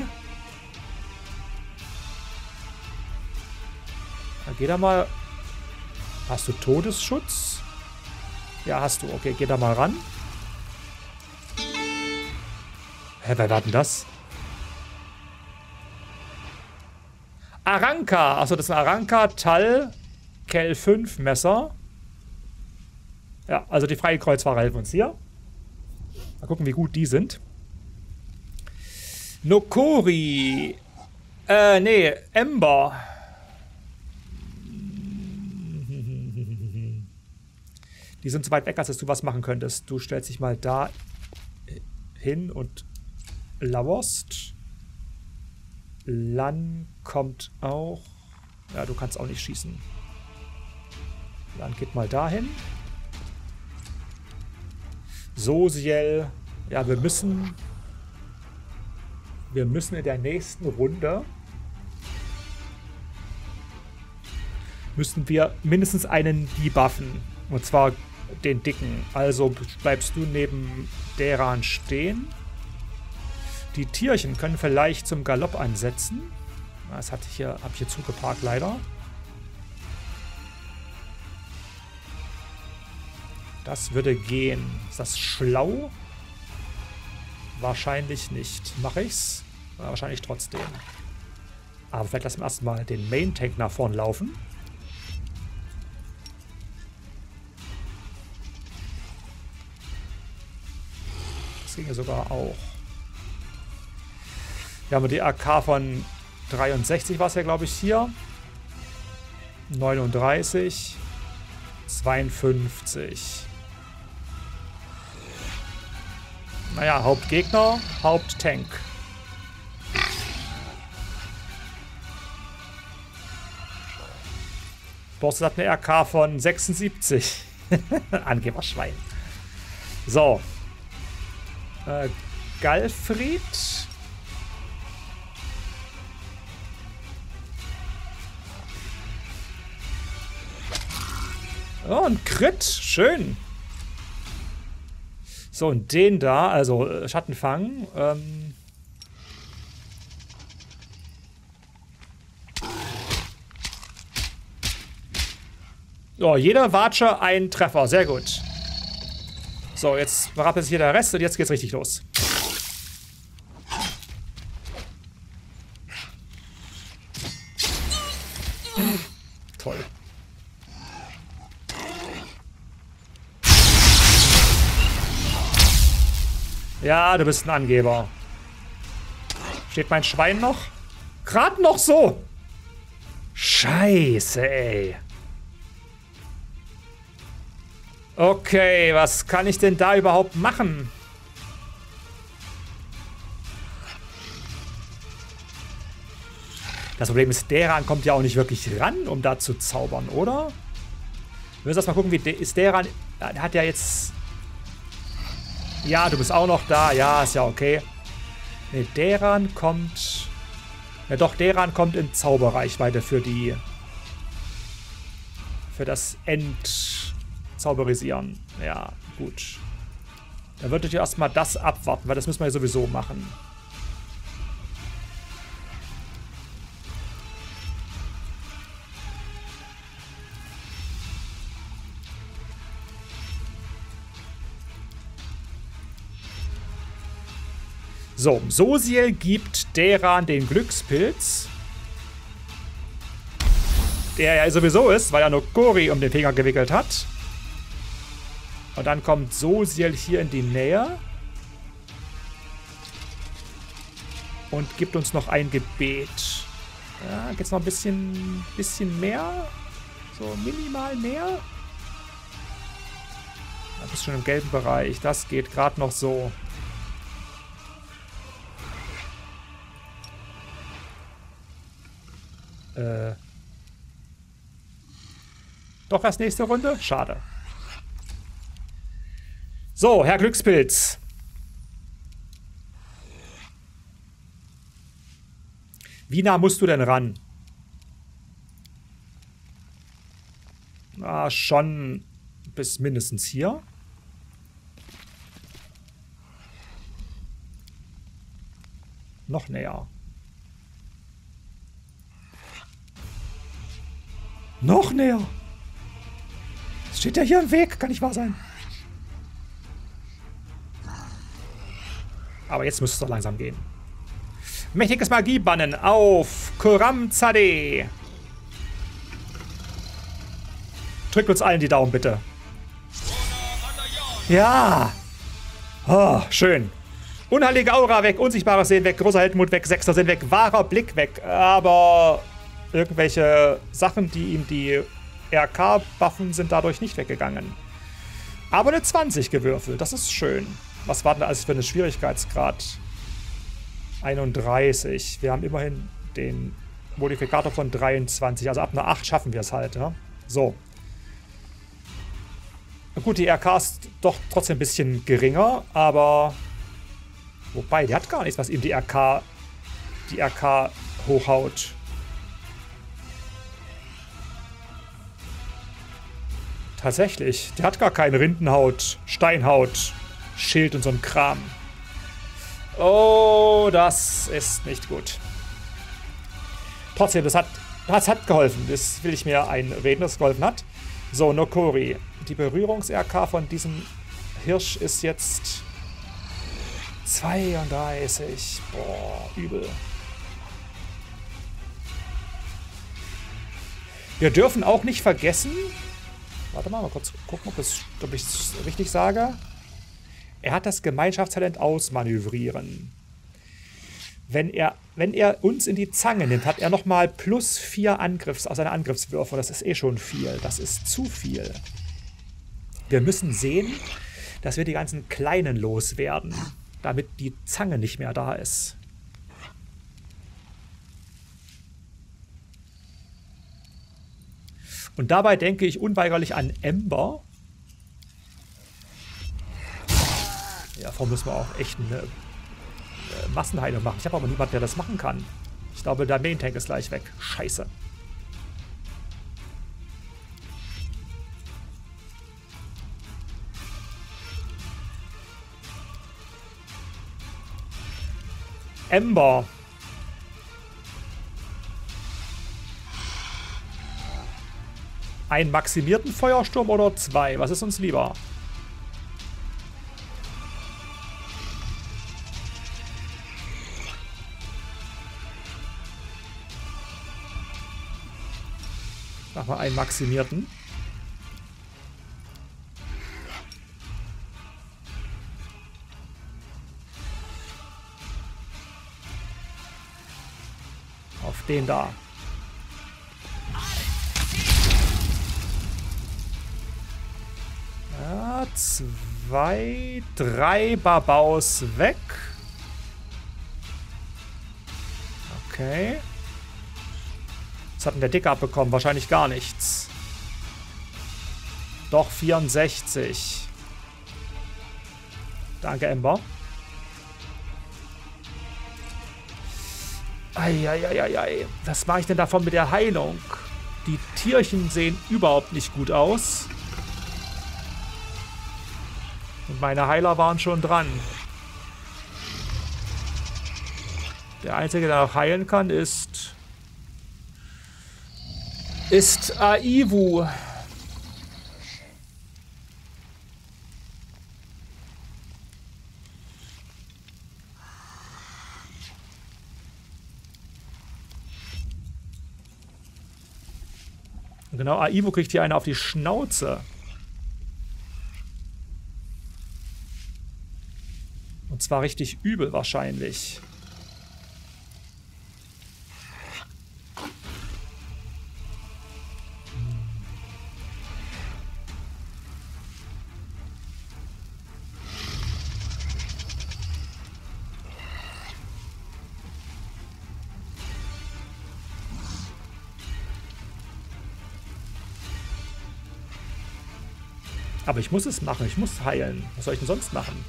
Dann geh da mal. Hast du Todesschutz? Ja, hast du. Okay, geh da mal ran. Hä, wer war denn das? Aranka. Achso, das ist ein Aranka Tal Kel fünf Messer. Ja, also die freien Kreuzfahrer helfen uns hier. Mal gucken, wie gut die sind. Nokori. Äh, nee, Ember. Die sind so weit weg, als dass du was machen könntest. Du stellst dich mal da hin und lauerst. Lan kommt auch. Ja, du kannst auch nicht schießen. Lan geht mal dahin. Sosiel. Ja, wir müssen... Wir müssen in der nächsten Runde... müssen wir mindestens einen debuffen. Und zwar den dicken. Also bleibst du neben Deran stehen. Die Tierchen können vielleicht zum Galopp ansetzen. Das hatte ich hier, habe ich hier zugeparkt, leider. Das würde gehen. Ist das schlau? Wahrscheinlich nicht. Mache ich's? Ja, wahrscheinlich trotzdem. Aber vielleicht lassen wir erstmal den Main-Tank nach vorn laufen. Das ging ja sogar auch. Hier haben wir die A K von dreiundsechzig, war es ja, glaube ich, hier. neununddreißig. zweiundfünfzig. Naja, Hauptgegner, Haupttank. Boss hat eine R K von sechsundsiebzig. Angeberschwein. So. Äh, Galfried. Oh, ein Crit. Schön. So, und den da, also äh, Schattenfang. Ähm so, jeder Watsche ein Treffer. Sehr gut. So, jetzt rappelt sich hier der Rest und jetzt geht's richtig los. Toll. Ja, du bist ein Angeber. Steht mein Schwein noch? Gerade noch so. Scheiße, ey. Okay, was kann ich denn da überhaupt machen? Das Problem ist, Deran kommt ja auch nicht wirklich ran, um da zu zaubern, oder? Wir müssen erst mal gucken, wie De ist Deran... Der hat ja jetzt... Ja, du bist auch noch da. Ja, ist ja okay. Ne, Deran kommt... Ja doch, Deran kommt in Zauberreichweite für die... Für das Entzauberisieren. Ja, gut. Dann würdet ihr erstmal das abwarten, weil das müssen wir ja sowieso machen. So, Sosiel gibt Deran den Glückspilz. Der ja sowieso ist, weil er Nokori um den Finger gewickelt hat. Und dann kommt Sosiel hier in die Nähe. Und gibt uns noch ein Gebet. Ja, geht's noch ein bisschen, bisschen mehr? So minimal mehr? Das ist schon im gelben Bereich. Das geht gerade noch so. Äh. Doch erst nächste Runde? Schade. So, Herr Glückspilz. Wie nah musst du denn ran? Ah, schon bis mindestens hier. Noch näher. Noch näher. Das steht ja hier im Weg. Kann nicht wahr sein. Aber jetzt müsste es doch langsam gehen. Mächtiges Magiebannen auf Kuramzade. Drückt uns allen die Daumen, bitte. Ja. Oh, schön. Unheilige Aura weg, unsichtbares Sehen weg, großer Heldenmut weg, sechster Sinn weg, wahrer Blick weg. Aber irgendwelche Sachen, die ihm die R K buffen, sind dadurch nicht weggegangen. Aber eine zwanzig gewürfelt, das ist schön. Was war denn alles für eine Schwierigkeitsgrad? einunddreißig. Wir haben immerhin den Modifikator von dreiundzwanzig. Also ab einer acht schaffen wir es halt. Ja? So. Gut, die R K ist doch trotzdem ein bisschen geringer, aber wobei, der hat gar nichts, was ihm die R K die R K hochhaut. Tatsächlich, der hat gar keine Rindenhaut, Steinhaut, Schild und so ein Kram. Oh, das ist nicht gut. Trotzdem, das hat, das hat geholfen. Das will ich mir einreden, dass es geholfen hat. So, Nokori. Die Berührungs-R K von diesem Hirsch ist jetzt zweiunddreißig. Boah, übel. Wir dürfen auch nicht vergessen... Warte mal, mal kurz gucken, ob, es, ob ich es richtig sage. Er hat das Gemeinschaftstalent ausmanövrieren. Wenn er, wenn er uns in die Zange nimmt, hat er nochmal plus vier Angriffs, aus seiner Angriffswürfe. Das ist eh schon viel. Das ist zu viel. Wir müssen sehen, dass wir die ganzen Kleinen loswerden, damit die Zange nicht mehr da ist. Und dabei denke ich unweigerlich an Ember. Ja, davor müssen wir auch echt eine äh, Massenheilung machen. Ich habe aber niemanden, der das machen kann. Ich glaube, der Main Tank ist gleich weg. Scheiße. Ember. Einen maximierten Feuersturm oder zwei? Was ist uns lieber? Mach mal einen maximierten. Auf den da. Ja, zwei, drei Babaus weg. Okay. Was hat denn der Dicke abbekommen? Wahrscheinlich gar nichts. Doch, vierundsechzig. Danke, Ember. Eieieiei. Was mache ich denn davon mit der Heilung? Die Tierchen sehen überhaupt nicht gut aus. Und meine Heiler waren schon dran. Der Einzige, der noch heilen kann, ist... ist Aivu. Und genau, Aivu kriegt hier eine auf die Schnauze. Und zwar richtig übel wahrscheinlich. Aber ich muss es machen, ich muss heilen. Was soll ich denn sonst machen?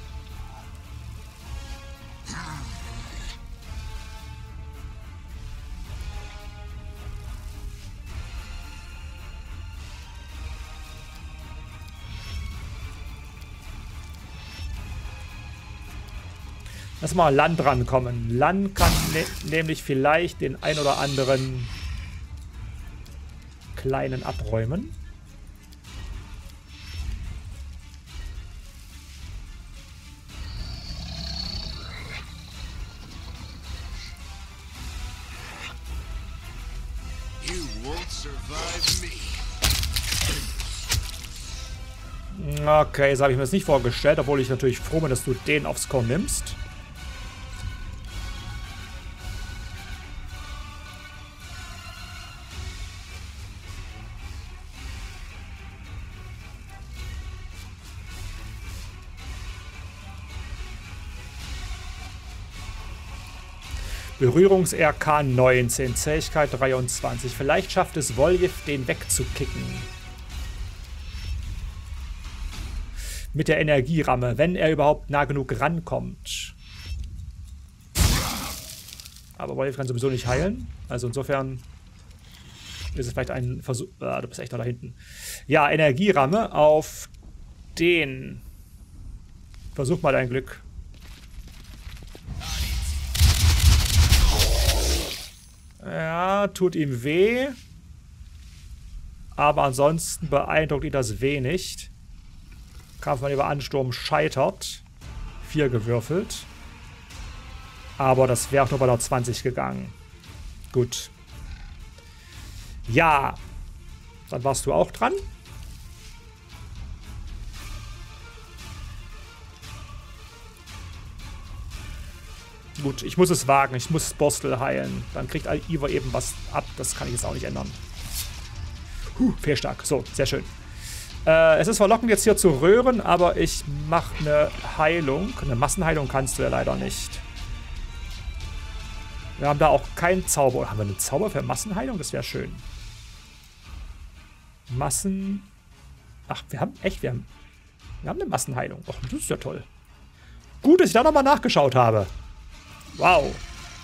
Lass mal Lan rankommen. Lan kann ne nämlich vielleicht den ein oder anderen Kleinen abräumen. Okay, so habe ich mir das nicht vorgestellt, obwohl ich natürlich froh bin, dass du den aufs Korn nimmst. Berührungs-R K neunzehn, Zähigkeit dreiundzwanzig. Vielleicht schafft es Voljev, den wegzukicken. Mit der Energieramme, wenn er überhaupt nah genug rankommt. Aber Voljev kann sowieso nicht heilen. Also insofern ist es vielleicht ein Versuch. Ah, du bist echt noch da hinten. Ja, Energieramme auf den. Versuch mal dein Glück. Ja, tut ihm weh. Aber ansonsten beeindruckt ihn das weh nicht. Kampfmanöver Ansturm scheitert. Vier gewürfelt. Aber das wäre auch nur bei der zwanzig gegangen. Gut. Ja. Dann warst du auch dran. Gut, ich muss es wagen. Ich muss Borstel heilen. Dann kriegt Ivar eben was ab. Das kann ich jetzt auch nicht ändern. Huh, fehlstark. So, sehr schön. Äh, es ist verlockend, jetzt hier zu röhren, aber ich mache eine Heilung. Eine Massenheilung kannst du ja leider nicht. Wir haben da auch keinen Zauber. Oder haben wir einen Zauber für Massenheilung? Das wäre schön. Massen... Ach, wir haben... Echt, wir haben... Wir haben eine Massenheilung. Och, das ist ja toll. Gut, dass ich da nochmal nachgeschaut habe. Wow.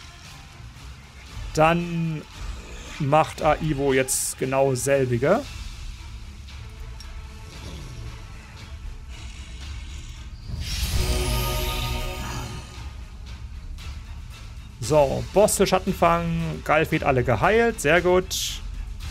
Dann macht Aivo jetzt genau selbige. So, Borstel, Schattenfang, Galfried alle geheilt. Sehr gut.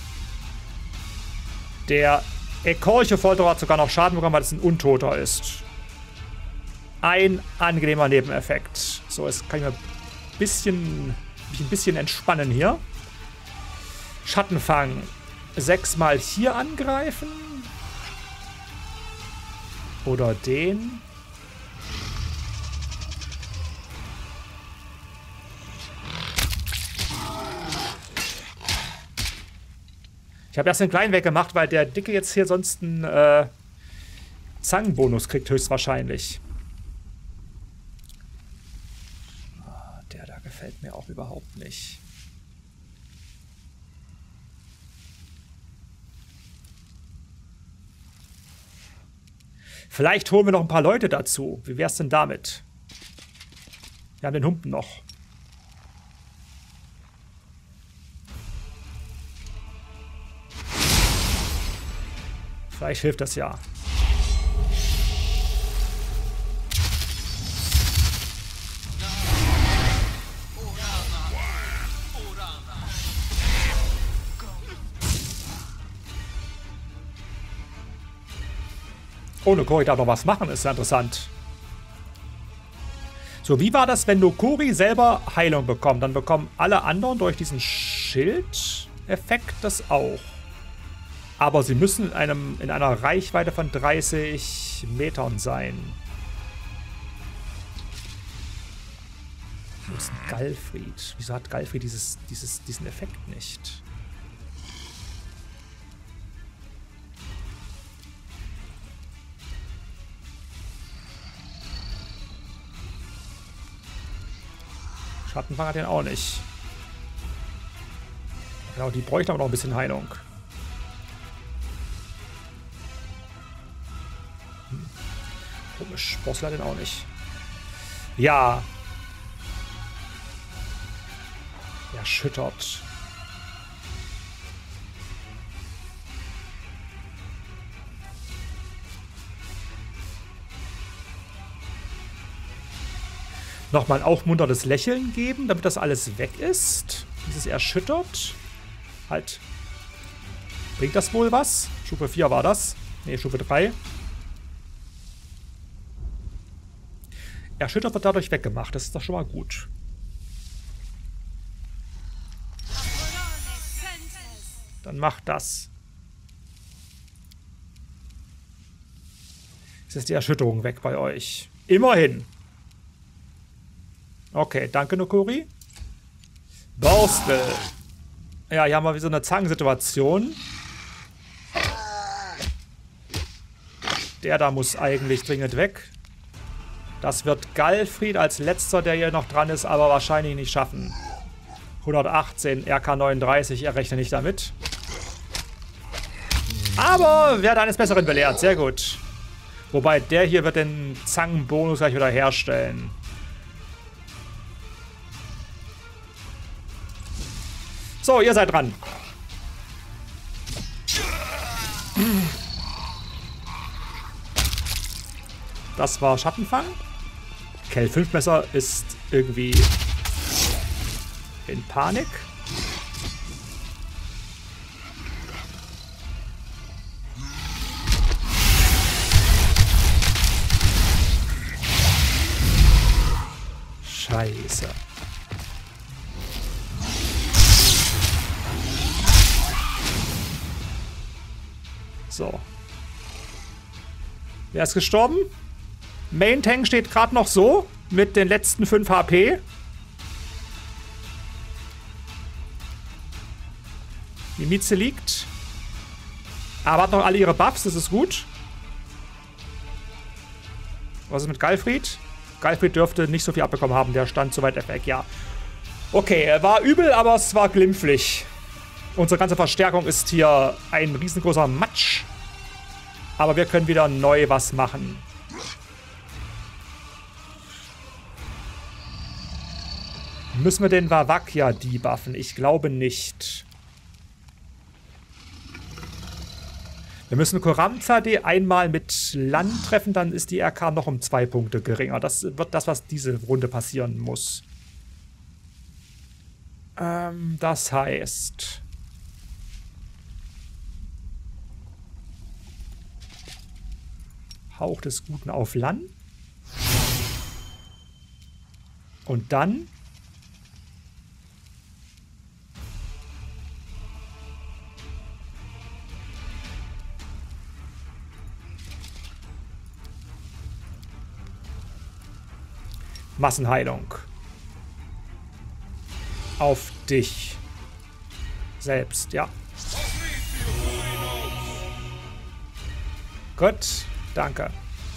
Der Ekorche Folterer hat sogar noch Schaden bekommen, weil es ein Untoter ist. Ein angenehmer Nebeneffekt. So, jetzt kann ich mir ein bisschen, mich ein bisschen entspannen hier. Schattenfang. Sechsmal hier angreifen. Oder den. Ich habe erst den kleinen weggemacht, weil der Dicke jetzt hier sonst einen äh, Zangenbonus kriegt, höchstwahrscheinlich. Der da gefällt mir auch überhaupt nicht. Vielleicht holen wir noch ein paar Leute dazu. Wie wär's denn damit? Wir haben den Humpen noch. Vielleicht hilft das ja. Ohne Cori darf noch was machen, ist ja interessant. So, wie war das, wenn du Cori selber Heilung bekommst? Dann bekommen alle anderen durch diesen Schild-Effekt das auch. Aber sie müssen in, einem, in einer Reichweite von dreißig Metern sein. Wo ist denn Galfried? Wieso hat Galfried dieses, dieses, diesen Effekt nicht? Schattenfang hat den auch nicht. Genau, die bräuchten aber noch ein bisschen Heilung. Hm. Komisch, Bossel hat den auch nicht. Ja. Erschüttert. Nochmal ein aufmunterndes Lächeln geben, damit das alles weg ist. Dieses erschüttert. Halt. Bringt das wohl was? Stufe vier war das. Ne, Stufe drei. Erschüttert wird dadurch weggemacht. Das ist doch schon mal gut. Dann macht das. Jetzt ist die Erschütterung weg bei euch. Immerhin. Okay, danke, Nokuri. Borstel. Ja, hier haben wir wie so eine Zangensituation. Der da muss eigentlich dringend weg. Das wird Galfried als letzter, der hier noch dran ist, aber wahrscheinlich nicht schaffen. hundertachtzehn, R K neununddreißig, er rechnet nicht damit. Aber werde eines Besseren belehrt, sehr gut. Wobei der hier wird den Zangenbonus gleich wieder herstellen. So, ihr seid dran. Das war Schattenfang. Kell fünf Messer ist irgendwie in Panik. Scheiße. So. Wer ist gestorben? Main Tank steht gerade noch so mit den letzten fünf H P. Die Mieze liegt. Aber hat noch alle ihre Buffs, das ist gut. Was ist mit Galfried? Galfried dürfte nicht so viel abbekommen haben, der stand zu weit weg, ja. Okay, er war übel, aber es war glimpflich. Unsere ganze Verstärkung ist hier ein riesengroßer Matsch. Aber wir können wieder neu was machen. Müssen wir den Vavakia debuffen? Ich glaube nicht. Wir müssen Koramzade einmal mit Land treffen, dann ist die R K noch um zwei Punkte geringer. Das wird das, was diese Runde passieren muss. Ähm, das heißt... Hauch des Guten auf Land. Und dann... Massenheilung. Auf dich. Selbst, ja. Gut, danke.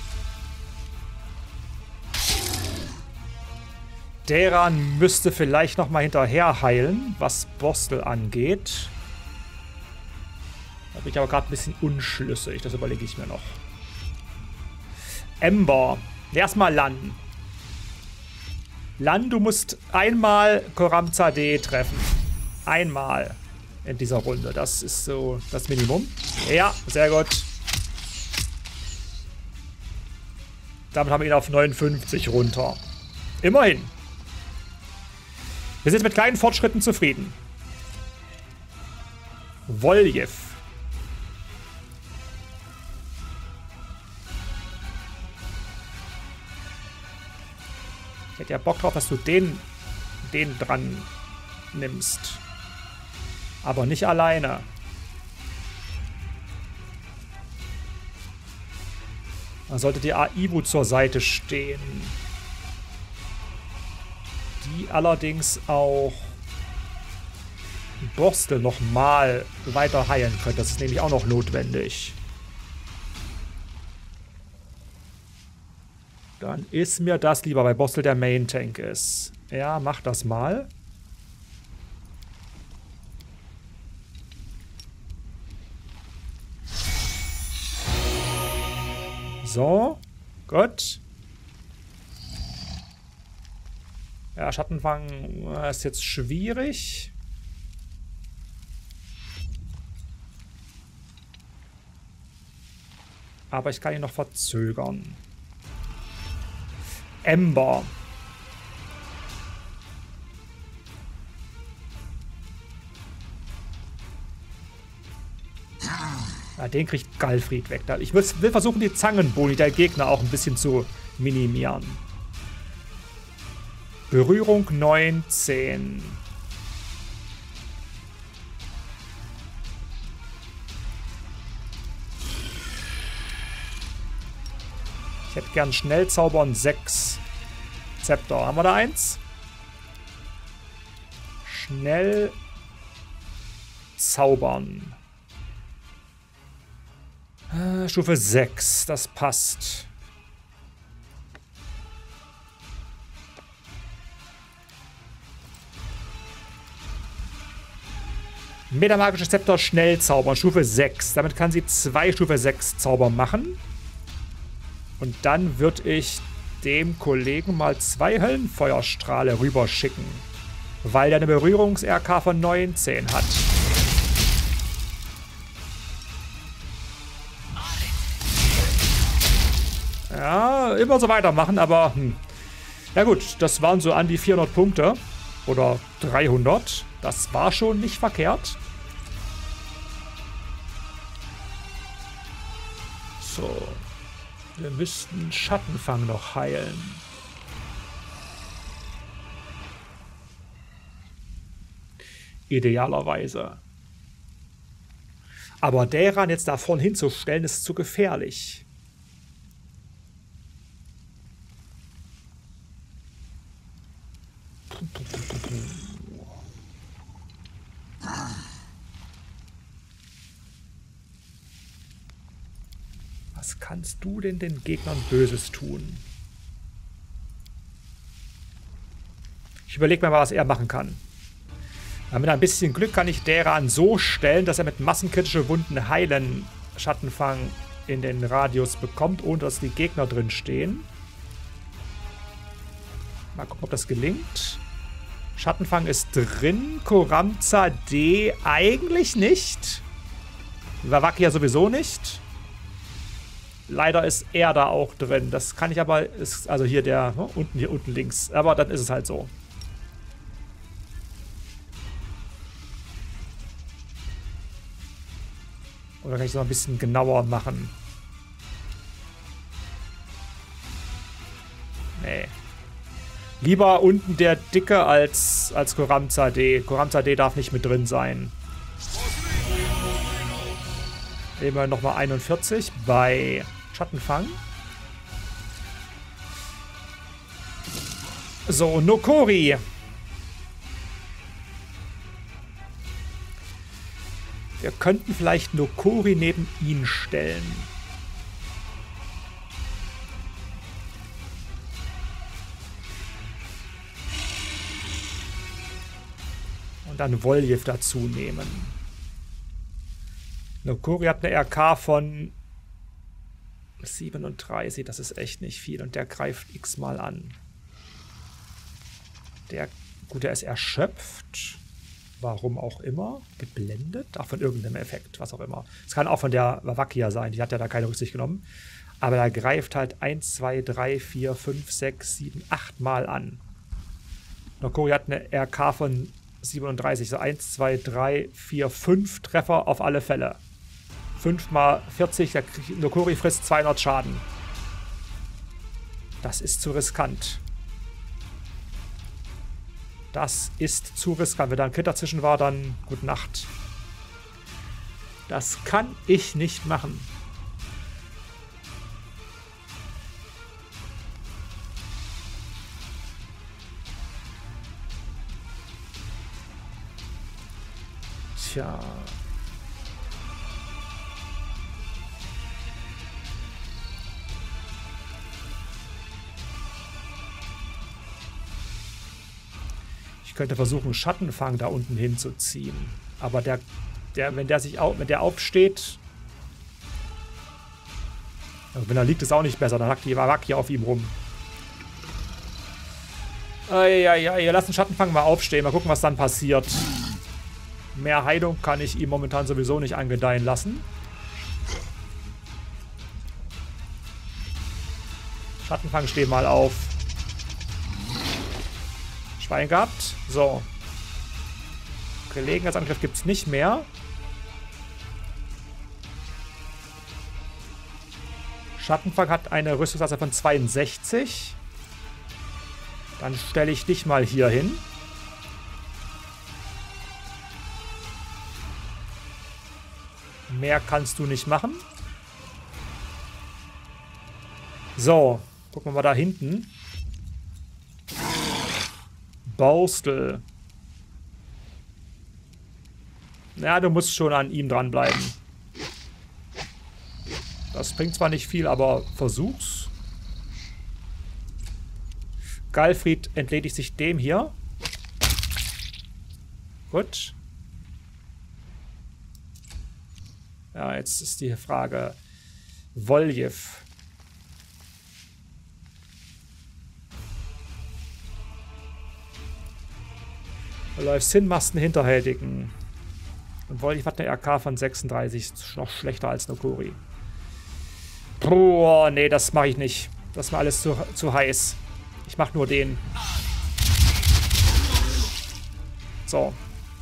Deran müsste vielleicht noch mal hinterher heilen, was Borstel angeht. Da bin ich aber gerade ein bisschen unschlüssig, das überlege ich mir noch. Ember. Erstmal Lan. Lan, du musst einmal Koramzade treffen. Einmal in dieser Runde. Das ist so das Minimum. Ja, sehr gut. Damit haben wir ihn auf neunundfünfzig runter. Immerhin. Wir sind mit kleinen Fortschritten zufrieden. Voljev. Ich hätte ja Bock drauf, dass du den, den dran nimmst. Aber nicht alleine. Da sollte die Aivu zur Seite stehen. Die allerdings auch Borstel nochmal weiter heilen könnte. Das ist nämlich auch noch notwendig. Dann ist mir das lieber, weil Borstel der Main Tank ist. Ja, mach das mal. So, gut. Ja, Schattenfang ist jetzt schwierig. Aber ich kann ihn noch verzögern. Ember. Ja, den kriegt Galfried weg. Ich will, will versuchen, die Zangenboni der Gegner auch ein bisschen zu minimieren. Berührung neunzehn. Ich hätte gern Schnellzauber und sechs Zepter. Haben wir da eins? Schnell zaubern. Äh, Stufe sechs, das passt. Metamagisches Zepter schnell zaubern, Stufe sechs. Damit kann sie zwei Stufe sechs Zauber machen. Und dann würde ich dem Kollegen mal zwei Höllenfeuerstrahle rüberschicken. Weil der eine Berührungs-R K von neunzehn hat. Ja, immer so weitermachen, aber hm. Ja gut, das waren so an die vierhundert Punkte. Oder dreihundert. Das war schon nicht verkehrt. So. Wir müssten Schattenfang noch heilen. Idealerweise. Aber Däran jetzt da vorne hinzustellen, ist zu gefährlich. Was kannst du denn den Gegnern Böses tun? Ich überlege mir mal, was er machen kann. Ja, mit ein bisschen Glück kann ich Däran so stellen, dass er mit massenkritische Wunden heilen Schattenfang in den Radius bekommt, ohne dass die Gegner drin stehen. Mal gucken, ob das gelingt. Schattenfang ist drin. Koramza D eigentlich nicht. Vavakia sowieso nicht. Leider ist er da auch drin. Das kann ich aber... Ist also hier der... Ne, unten, hier unten links. Aber dann ist es halt so. Oder kann ich es noch ein bisschen genauer machen? Nee. Lieber unten der Dicke als, als Koramza D. Koramza D darf nicht mit drin sein. Nehmen wir nochmal einundvierzig bei Schattenfang. So, Nokori. Wir könnten vielleicht Nokori neben ihn stellen. Und dann Voljev dazu nehmen. Nokori hat eine R K von siebenunddreißig. Das ist echt nicht viel. Und der greift x-mal an. Der, gut, der ist erschöpft. Warum auch immer. Geblendet. Ach, von irgendeinem Effekt. Was auch immer. Es kann auch von der Vavakia sein. Die hat ja da keine Rücksicht genommen. Aber da greift halt eins, zwei, drei, vier, fünf, sechs, sieben, acht Mal an. Nokori hat eine R K von siebenunddreißig. So eins, zwei, drei, vier, fünf Treffer auf alle Fälle. fünf mal vierzig. Der Nokori frisst zweihundert Schaden. Das ist zu riskant. Das ist zu riskant. Wenn da ein Crit dazwischen war, dann gute Nacht. Das kann ich nicht machen. Tja. Ich könnte versuchen, Schattenfang da unten hinzuziehen. Aber der, der, wenn der sich auf, wenn der aufsteht, also wenn er liegt, ist auch nicht besser. Dann hackt die Vavakia auf ihm rum. Eieiei, lass den Schattenfang mal aufstehen. Mal gucken, was dann passiert. Mehr Heilung kann ich ihm momentan sowieso nicht angedeihen lassen. Schattenfang, steh mal auf. Schwein gehabt. So. Gelegenheitsangriff gibt es nicht mehr. Schattenfang hat eine Rüstungsklasse von zweiundsechzig. Dann stelle ich dich mal hier hin. Mehr kannst du nicht machen. So, gucken wir mal da hinten. Borstel. Ja, du musst schon an ihm dranbleiben. Das bringt zwar nicht viel, aber versuch's. Galfried entledigt sich dem hier. Gut. Ja, jetzt ist die Frage. Voljev. Du läufst hin, machst einen Hinterhältigen. Und Voljev hat eine R K von sechsunddreißig. Ist noch schlechter als Nokori. Boah, nee, das mache ich nicht. Das ist mir alles zu, zu heiß. Ich mache nur den. So.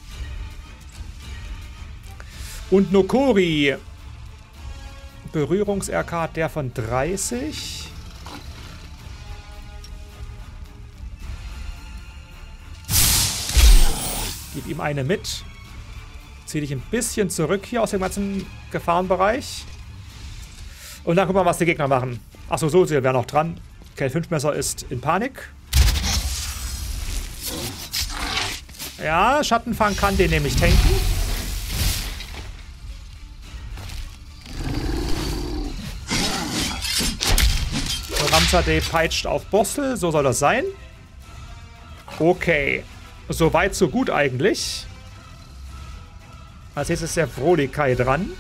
Und Nokori. Berührungs-R K hat der von dreißig. Gib ihm eine mit. Zieh dich ein bisschen zurück hier aus dem ganzen Gefahrenbereich. Und dann gucken wir mal, was die Gegner machen. Achso, Sosiel wäre noch dran. K fünf Messer ist in Panik. Ja, Schattenfang kann den nämlich tanken. Ramsade peitscht auf Borstel. So soll das sein. Okay. Soweit, so gut eigentlich. Als nächstes ist der Vrolikai dran.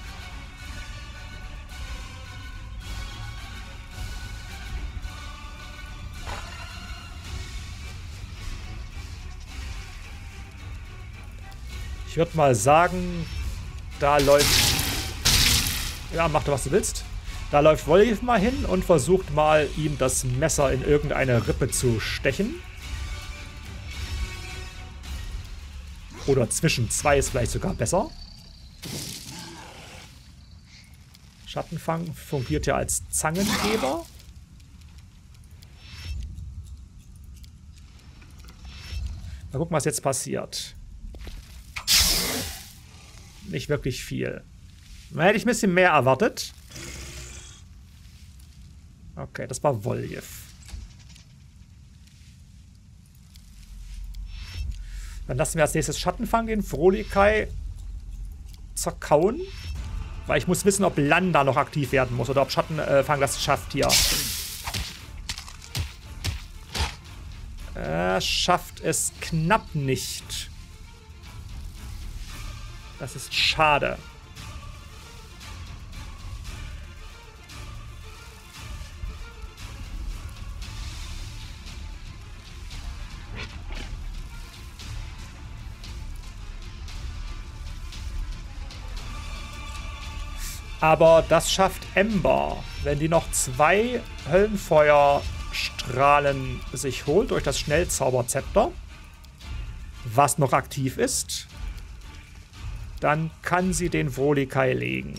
Ich würde mal sagen, da läuft... Ja, mach du, was du willst. Da läuft Voljev mal hin und versucht mal, ihm das Messer in irgendeine Rippe zu stechen. Oder zwischen zwei ist vielleicht sogar besser. Schattenfang fungiert ja als Zangengeber. Mal gucken, was jetzt passiert. Nicht wirklich viel. Da hätte ich ein bisschen mehr erwartet. Okay, das war Voljev. Dann lassen wir als nächstes Schattenfang den Vrolikai zerkauen. Weil ich muss wissen, ob Landa noch aktiv werden muss oder ob Schattenfang das schafft hier. Er schafft es knapp nicht. Das ist schade. Aber das schafft Ember, wenn die noch zwei Höllenfeuerstrahlen sich holt durch das Schnellzauberzepter, was noch aktiv ist. Dann kann sie den Vrolikai legen.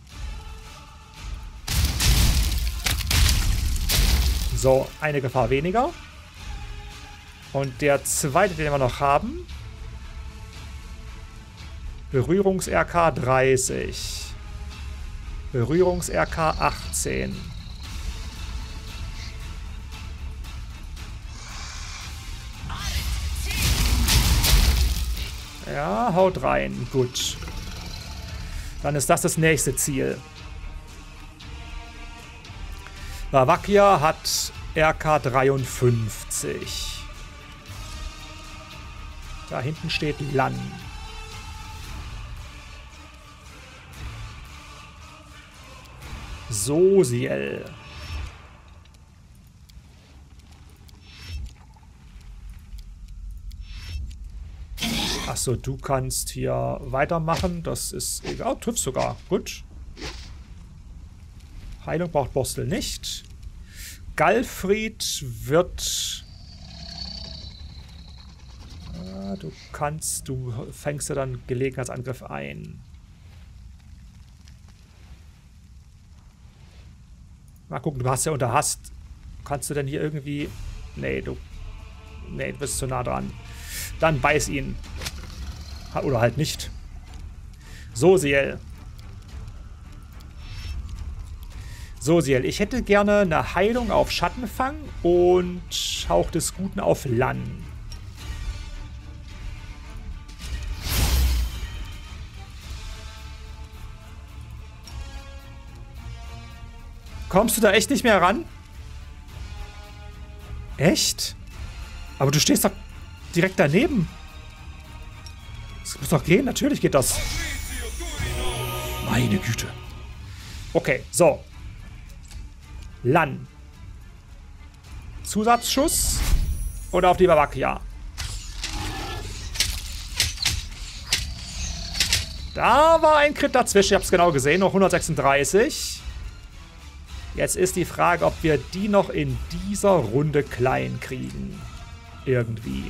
So, eine Gefahr weniger. Und der zweite, den wir noch haben, Berührungs-R K dreißig. Berührungs-R K achtzehn. Ja, haut rein. Gut. Dann ist das das nächste Ziel. Bavakia hat R K dreiundfünfzig. Da hinten steht Lan. Sosiel. Achso, du kannst hier weitermachen. Das ist egal. Triffst sogar. Gut. Heilung braucht Borstel nicht. Galfried wird... Ah, du kannst... Du fängst ja dann Gelegenheitsangriff ein. Mal gucken, du hast ja unter Hast. Kannst du denn hier irgendwie... Nee, du... Nee, du bist zu nah dran. Dann beiß ihn. Oder halt nicht. Sosiel. So, Siel, ich hätte gerne eine Heilung auf Schattenfang und Hauch des Guten auf Lan. Kommst du da echt nicht mehr ran? Echt? Aber du stehst doch direkt daneben. Das muss doch gehen, natürlich geht das. Meine Güte. Okay, so. Lan. Zusatzschuss. Oder auf die Bavakia. Da war ein Crit dazwischen, ich hab's genau gesehen, noch hundertsechsunddreißig. Jetzt ist die Frage, ob wir die noch in dieser Runde klein kriegen. Irgendwie.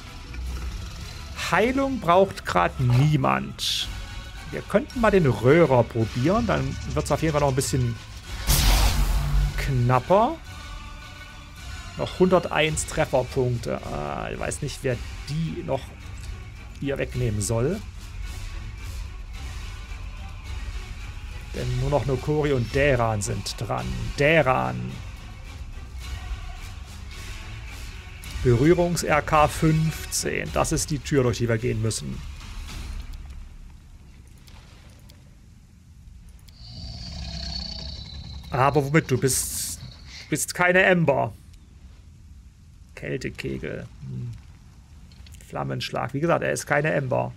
Heilung braucht gerade niemand. Wir könnten mal den Röhrer probieren. Dann wird es auf jeden Fall noch ein bisschen knapper. Noch hunderteins Trefferpunkte. Ah, ich weiß nicht, wer die noch hier wegnehmen soll. Denn nur noch Nokori und Deran sind dran. Deran. Berührungs-R K fünfzehn. Das ist die Tür, durch die wir gehen müssen. Aber womit? Du bist, bist keine Ember. Kältekegel. Hm. Flammenschlag. Wie gesagt, er ist keine Ember.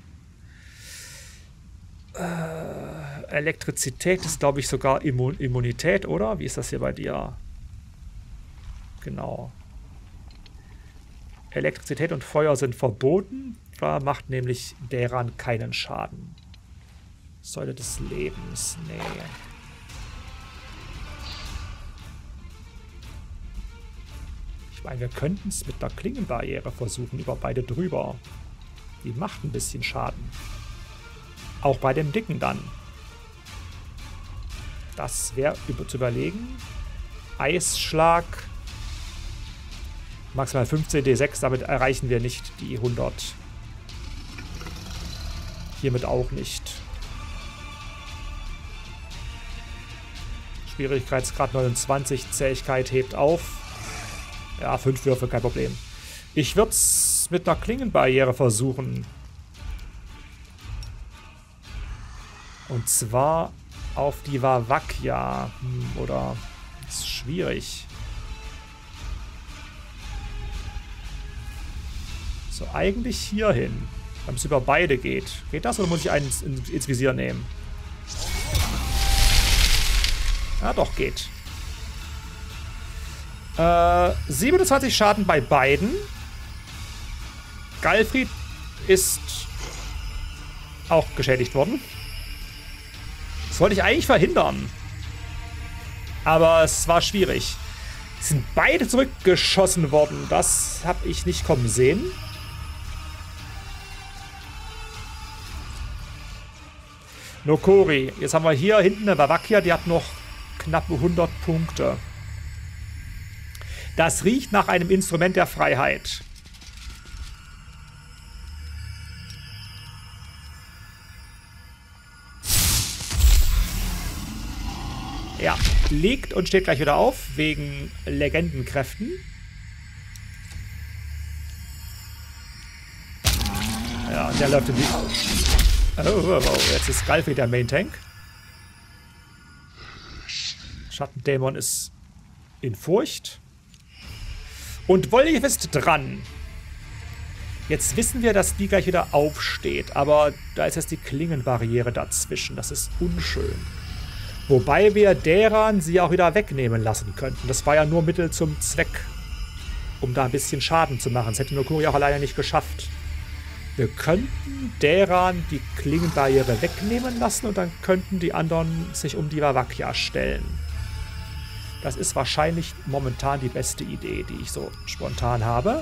Äh, Elektrizität ist, glaube ich, sogar Immun Immunität, oder? Wie ist das hier bei dir? Genau. Elektrizität und Feuer sind verboten. Da macht nämlich Deran keinen Schaden. Säule des Lebens. Nee. Ich meine, wir könnten es mit einer Klingenbarriere versuchen, über beide drüber. Die macht ein bisschen Schaden. Auch bei dem Dicken dann. Das wäre über zu überlegen. Eisschlag. Maximal fünfzehn D sechs, damit erreichen wir nicht die hundert. Hiermit auch nicht. Schwierigkeitsgrad neunundzwanzig, Zähigkeit hebt auf. Ja, fünf Würfe, kein Problem. Ich würde es mit einer Klingenbarriere versuchen. Und zwar auf die Bavakia. Hm, oder ist schwierig. So, eigentlich hier hin. Damit es über beide geht. Geht das oder muss ich einen ins, ins Visier nehmen? Ja, doch, geht. Äh, siebenundzwanzig Schaden bei beiden. Galfried ist auch geschädigt worden. Das wollte ich eigentlich verhindern. Aber es war schwierig. Es sind beide zurückgeschossen worden. Das habe ich nicht kommen sehen. Nokori. Jetzt haben wir hier hinten eine Bavakia, die hat noch knappe hundert Punkte. Das riecht nach einem Instrument der Freiheit. Ja, liegt und steht gleich wieder auf, wegen Legendenkräften. Ja, und der läuft in die... Oh, oh, oh, jetzt ist Galfried der Main Tank. Schattendämon ist in Furcht. Und Wolf ist dran. Jetzt wissen wir, dass die gleich wieder aufsteht. Aber da ist jetzt die Klingenbarriere dazwischen. Das ist unschön. Wobei wir Deran sie auch wieder wegnehmen lassen könnten. Das war ja nur Mittel zum Zweck. Um da ein bisschen Schaden zu machen. Das hätte Nokori auch alleine nicht geschafft. Wir könnten Deran die Klingenbarriere wegnehmen lassen. Und dann könnten die anderen sich um die Bavakia stellen. Das ist wahrscheinlich momentan die beste Idee, die ich so spontan habe.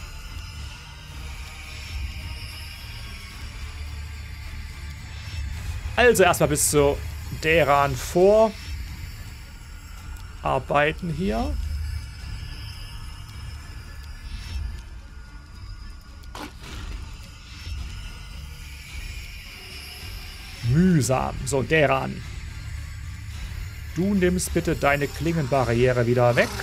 Also erstmal bis zu Deran vor. Arbeiten hier. Mühsam. So, Deran. Du nimmst bitte deine Klingenbarriere wieder weg.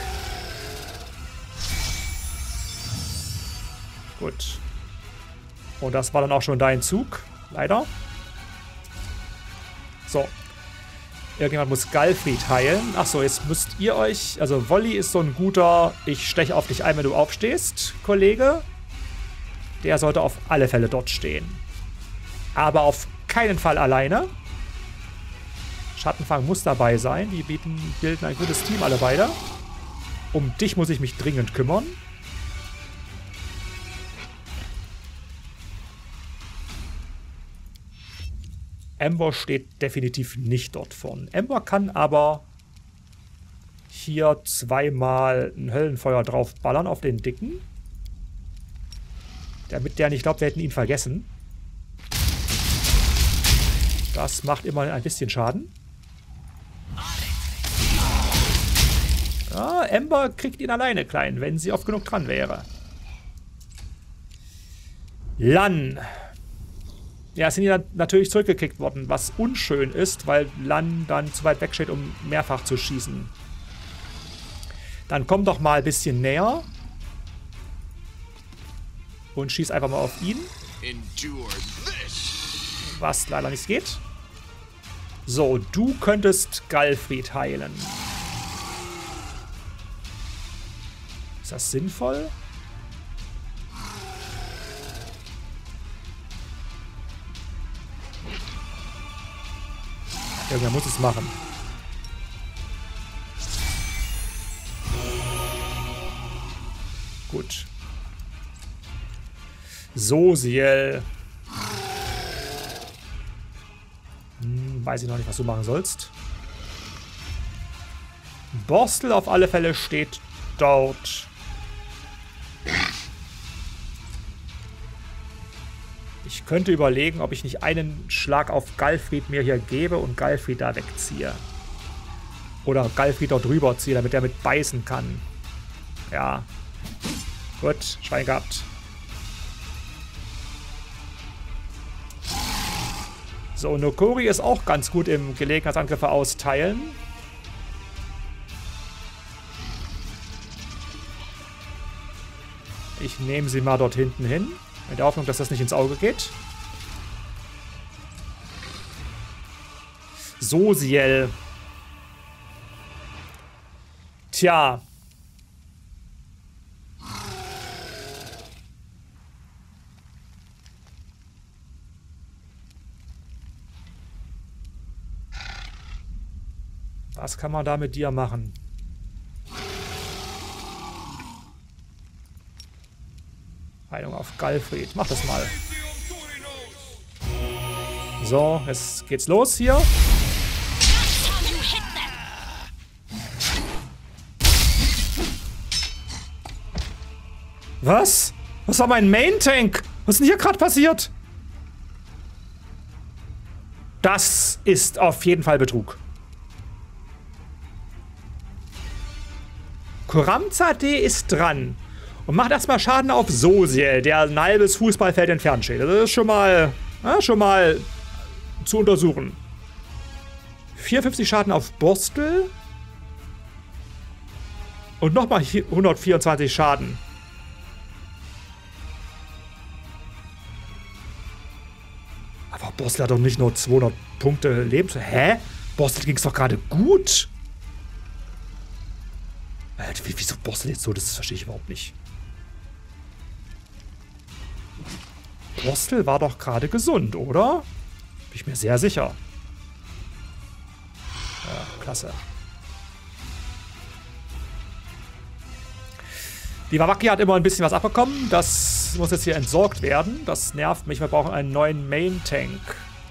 Gut. Und das war dann auch schon dein Zug. Leider. So. Irgendjemand muss Galfried heilen. Achso, jetzt müsst ihr euch... Also Wolli ist so ein guter... Ich steche auf dich ein, wenn du aufstehst, Kollege. Der sollte auf alle Fälle dort stehen. Aber auf keinen Fall alleine. Schattenfang muss dabei sein. Die bieten, bilden ein gutes Team, alle beide. Um dich muss ich mich dringend kümmern. Ember steht definitiv nicht dort vorne. Ember kann aber hier zweimal ein Höllenfeuer draufballern auf den Dicken. Damit der nicht glaubt, wir hätten ihn vergessen. Das macht immerhin ein bisschen Schaden. Ja, Ember kriegt ihn alleine klein, wenn sie oft genug dran wäre. Lan. Ja, es sind ja natürlich zurückgekickt worden, was unschön ist, weil Lan dann zu weit weg steht, um mehrfach zu schießen. Dann komm doch mal ein bisschen näher. Und schieß einfach mal auf ihn. Was leider nicht geht. So, du könntest Galfried heilen. Ist das sinnvoll? Irgendwer muss es machen. Gut. Sosiel. Hm, weiß ich noch nicht, was du machen sollst. Borstel auf alle Fälle steht dort. Ich könnte überlegen, ob ich nicht einen Schlag auf Galfried mir hier gebe und Galfried da wegziehe. Oder Galfried dort drüber ziehe, damit er mit beißen kann. Ja. Gut, Schwein gehabt. So, Nokori ist auch ganz gut im Gelegenheitsangriffe austeilen. Ich nehme sie mal dort hinten hin. Mit der Hoffnung, dass das nicht ins Auge geht. Sosiel. Tja. Was kann man da mit dir machen? Heilung auf Galfried. Mach das mal. So, jetzt geht's los hier. Was? Was war mein Main-Tank? Was ist denn hier gerade passiert? Das ist auf jeden Fall Betrug. Kuramzade ist dran. Und macht erstmal Schaden auf Sosiel, der ein halbes Fußballfeld entfernt steht. Das ist schon mal, ja, schon mal zu untersuchen. vierundfünfzig Schaden auf Borstel. Und nochmal hundertvierundzwanzig Schaden. Aber Borstel hat doch nicht nur zweihundert Punkte Lebens... Hä? Borstel ging es doch gerade gut. Alter, wieso Borstel jetzt so? Das verstehe ich überhaupt nicht. Borstel war doch gerade gesund, oder? Bin ich mir sehr sicher. Ja, klasse. Die Wawaki hat immer ein bisschen was abbekommen. Das muss jetzt hier entsorgt werden. Das nervt mich. Wir brauchen einen neuen Main-Tank.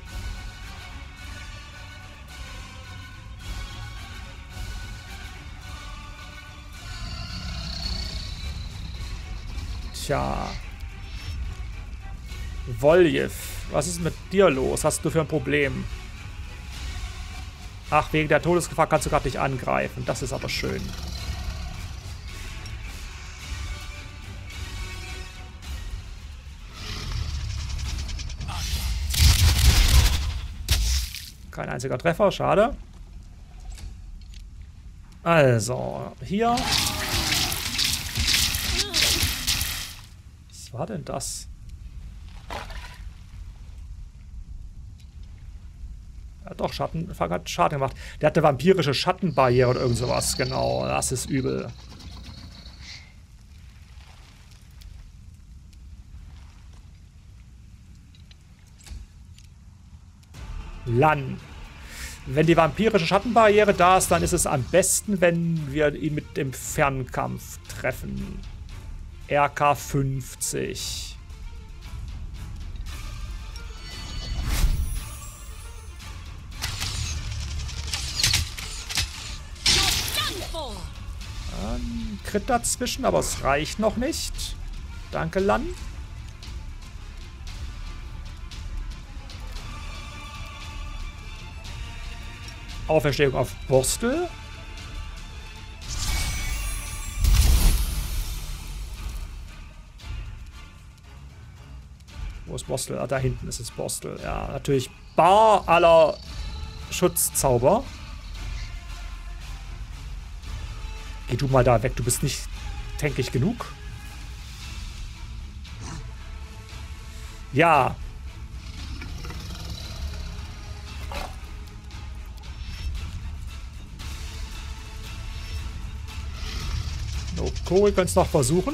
Tja. Woljev, was ist mit dir los? Was hast du für ein Problem? Ach, wegen der Todesgefahr kannst du gerade nicht angreifen. Das ist aber schön. Kein einziger Treffer, schade. Also, hier. Was war denn das? Ja, doch, Schatten, hat Schaden gemacht. Der hatte vampirische Schattenbarriere oder irgend sowas. Genau, das ist übel. Lan. Wenn die vampirische Schattenbarriere da ist, dann ist es am besten, wenn wir ihn mit dem Fernkampf treffen. R K fünfzig. Ein Crit dazwischen, aber es reicht noch nicht. Danke, Lan. Auferstehung auf Borstel. Wo ist Borstel? Ah, da hinten ist es Borstel. Ja, natürlich bar aller Schutzzauber. Geh du mal da weg, du bist nicht tankig genug. Ja. Nokori könnte es noch versuchen.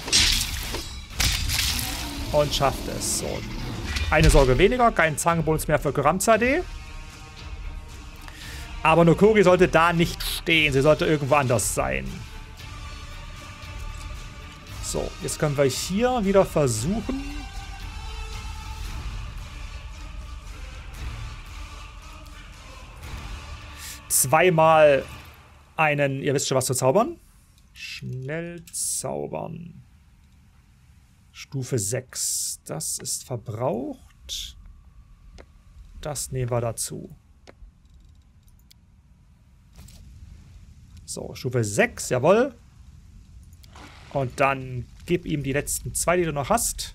Und schafft es. So. Eine Sorge weniger, kein Zangenbonus mehr für Kuramzade. Aber Nokori sollte da nicht stehen. Sie sollte irgendwo anders sein. So, jetzt können wir hier wieder versuchen. Zweimal einen, ihr wisst schon was zu zaubern. Schnell zaubern. Stufe sechs. Das ist verbraucht. Das nehmen wir dazu. So, Stufe sechs, jawohl. Und dann gib ihm die letzten zwei, die du noch hast.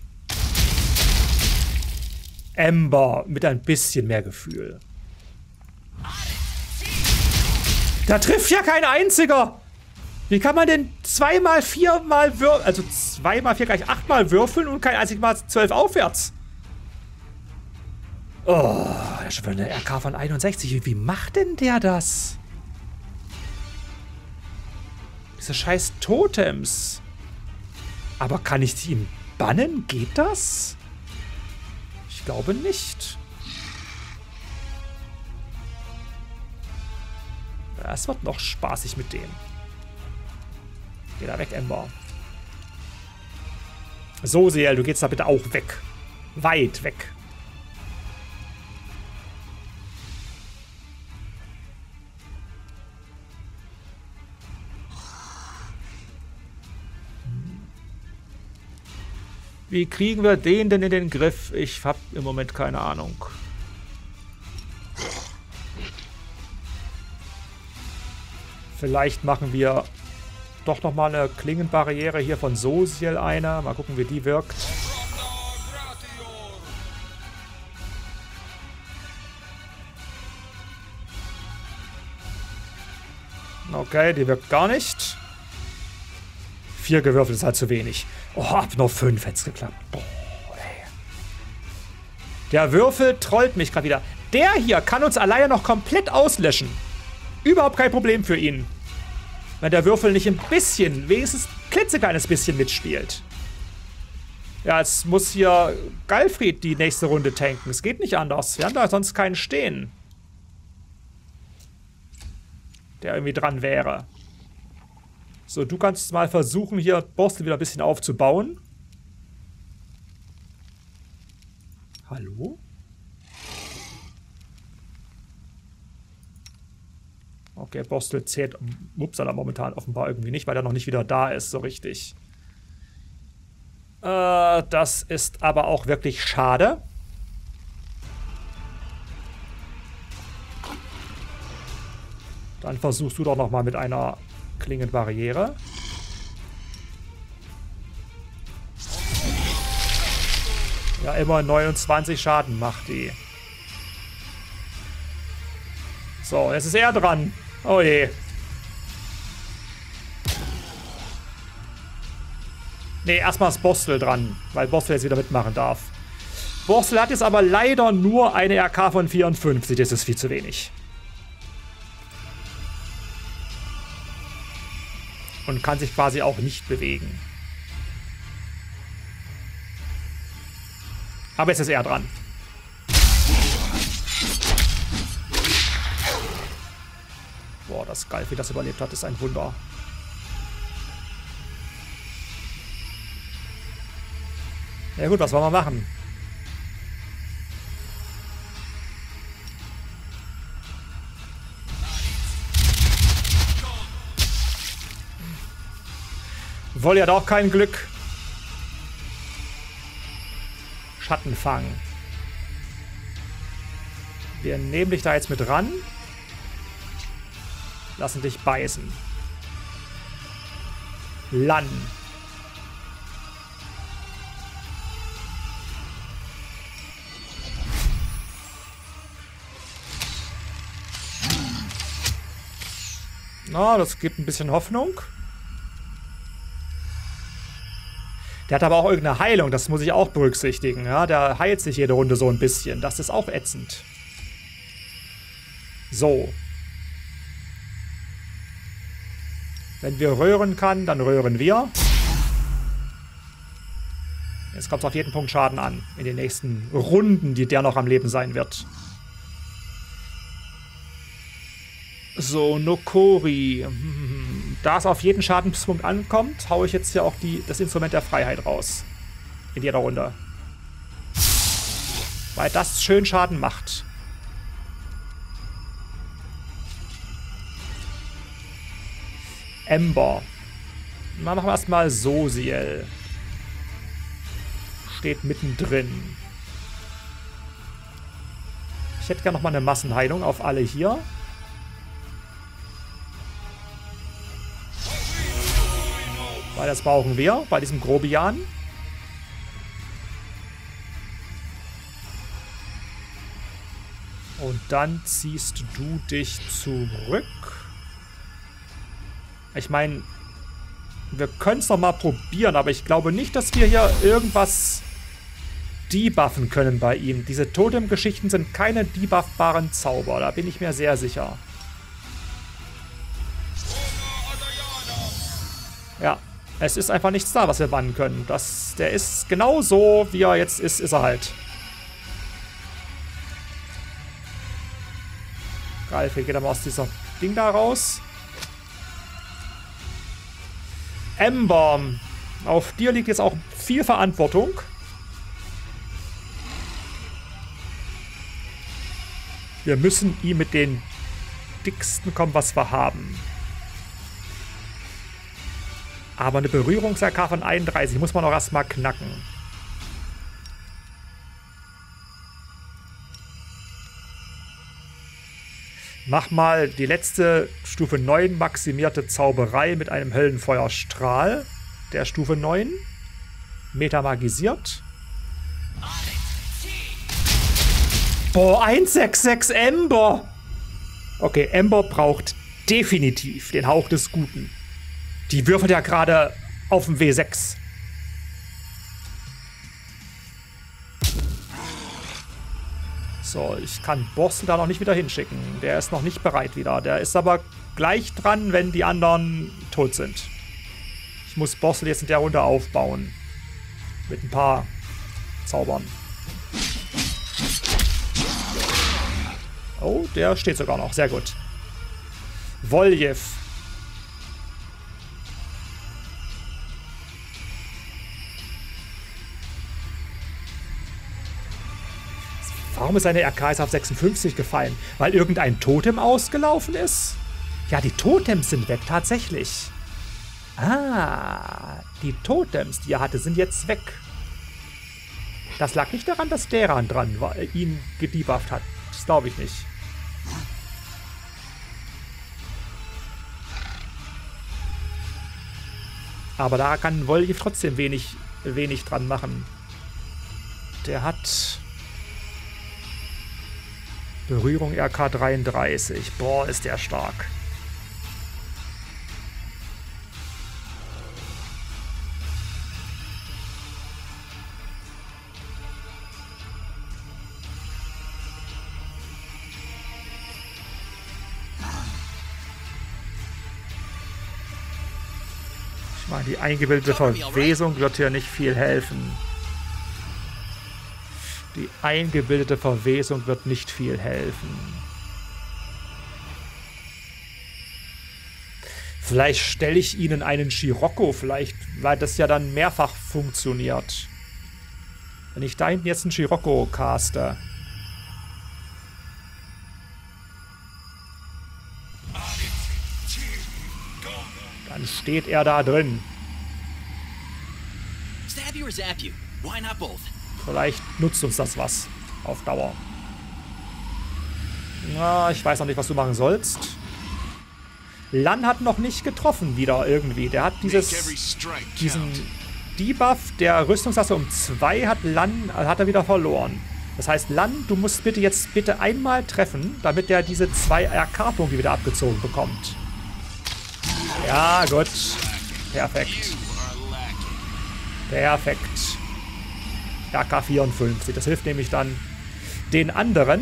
Ember mit ein bisschen mehr Gefühl. Da trifft ja kein einziger! Wie kann man denn zweimal, viermal würfeln, also zweimal, vier gleich achtmal würfeln und kein einziges Mal zwölf aufwärts? Oh, das ist schon eine R K von einundsechzig. Wie macht denn der das? Diese scheiß Totems. Aber kann ich die ihm bannen? Geht das? Ich glaube nicht. Es wird noch spaßig mit dem. Geh da weg, Ember. So, Seel, du gehst da bitte auch weg. Weit weg. Wie kriegen wir den denn in den Griff? Ich hab im Moment keine Ahnung. Vielleicht machen wir doch noch mal eine Klingenbarriere hier von Sosiel einer. Mal gucken, wie die wirkt. Okay, die wirkt gar nicht. Vier gewürfelt ist halt zu wenig. Oh, ab nur fünf hätte es geklappt. Boah, ey. Der Würfel trollt mich gerade wieder. Der hier kann uns alleine noch komplett auslöschen. Überhaupt kein Problem für ihn. Wenn der Würfel nicht ein bisschen, wenigstens ein klitzekleines bisschen mitspielt. Ja, jetzt muss hier Galfried die nächste Runde tanken. Es geht nicht anders. Wir haben da sonst keinen stehen. Der irgendwie dran wäre. So, du kannst mal versuchen, hier Borstel wieder ein bisschen aufzubauen. Hallo? Okay, Borstel zählt upsala, momentan offenbar irgendwie nicht, weil er noch nicht wieder da ist, so richtig. Äh, das ist aber auch wirklich schade. Dann versuchst du doch noch mal mit einer Klingenbarriere. Ja, immer neunundzwanzig Schaden macht die. So, jetzt ist er dran. Oh je. Ne, erstmal ist Borstel dran, weil Borstel jetzt wieder mitmachen darf. Borstel hat jetzt aber leider nur eine R K von vierundfünfzig, das ist viel zu wenig. Und kann sich quasi auch nicht bewegen. Aber jetzt ist er dran. Boah, das geil, wie das überlebt hat, ist ein Wunder. Ja gut, was wollen wir machen? Wolli hat auch kein Glück. Schattenfang. Wir nehmen dich da jetzt mit ran. Lassen dich beißen. Lan. Na, das gibt ein bisschen Hoffnung. Der hat aber auch irgendeine Heilung, das muss ich auch berücksichtigen. Ja, der heilt sich jede Runde so ein bisschen. Das ist auch ätzend. So. Wenn wir röhren kann, dann röhren wir. Jetzt kommt es auf jeden Punkt Schaden an. In den nächsten Runden, die der noch am Leben sein wird. So, Nokori. Da es auf jeden Schadenspunkt ankommt, haue ich jetzt hier auch die, das Instrument der Freiheit raus. In jeder Runde. Weil das schön Schaden macht. Ember. Na, machen wir erstmal Sosiel. Steht mittendrin. Ich hätte gerne nochmal eine Massenheilung auf alle hier. Weil das brauchen wir bei diesem Grobian. Und dann ziehst du dich zurück. Ich meine, wir können es noch mal probieren, aber ich glaube nicht, dass wir hier irgendwas debuffen können bei ihm. Diese Totem-Geschichten sind keine debuffbaren Zauber, da bin ich mir sehr sicher. Ja. Es ist einfach nichts da, was wir bannen können. Das, der ist genau so, wie er jetzt ist, ist er halt. Geil, wir gehen dann mal aus dieser Ding da raus. Ember. Auf dir liegt jetzt auch viel Verantwortung. Wir müssen ihm mit den dicksten kommen, was wir haben. Aber eine Berührungs-R K von einunddreißig muss man auch erstmal knacken. Mach mal die letzte Stufe neun maximierte Zauberei mit einem Höllenfeuerstrahl. Der Stufe neun. Metamagisiert. Boah, hundertsechsundsechzig Ember. Okay, Ember braucht definitiv den Hauch des Guten. Die würfelt ja gerade auf dem W sechs. So, ich kann Borstel da noch nicht wieder hinschicken. Der ist noch nicht bereit wieder. Der ist aber gleich dran, wenn die anderen tot sind. Ich muss Borstel jetzt in der Runde aufbauen. Mit ein paar Zaubern. Oh, der steht sogar noch. Sehr gut. Voljev. Warum ist seine R K jetzt auf sechsundfünfzig gefallen? Weil irgendein Totem ausgelaufen ist? Ja, die Totems sind weg, tatsächlich. Ah, die Totems, die er hatte, sind jetzt weg. Das lag nicht daran, dass Deran dran war, ihn gedebufft hat. Das glaube ich nicht. Aber da kann Voljev trotzdem wenig, wenig dran machen. Der hat... Berührung R K dreiunddreißig. Boah, ist der stark. Mal, die eingebildete Verwesung wird hier nicht viel helfen. Die eingebildete Verwesung wird nicht viel helfen. Vielleicht stelle ich ihnen einen Scirocco, vielleicht, weil das ja dann mehrfach funktioniert. Wenn ich da hinten jetzt einen Scirocco caste. Dann steht er da drin. Stab you or zap you? Why not both? Vielleicht nutzt uns das was. Auf Dauer. Na, ich weiß noch nicht, was du machen sollst. Lan hat noch nicht getroffen wieder irgendwie. Der hat dieses, diesen Debuff der Rüstungsklasse um zwei hat Lan, hat er wieder verloren. Das heißt, Lan, du musst bitte jetzt bitte einmal treffen, damit er diese zwei R K-Punkte wieder abgezogen bekommt. Ja, gut. Perfekt. Perfekt. R K vierundfünfzig. Das hilft nämlich dann den anderen.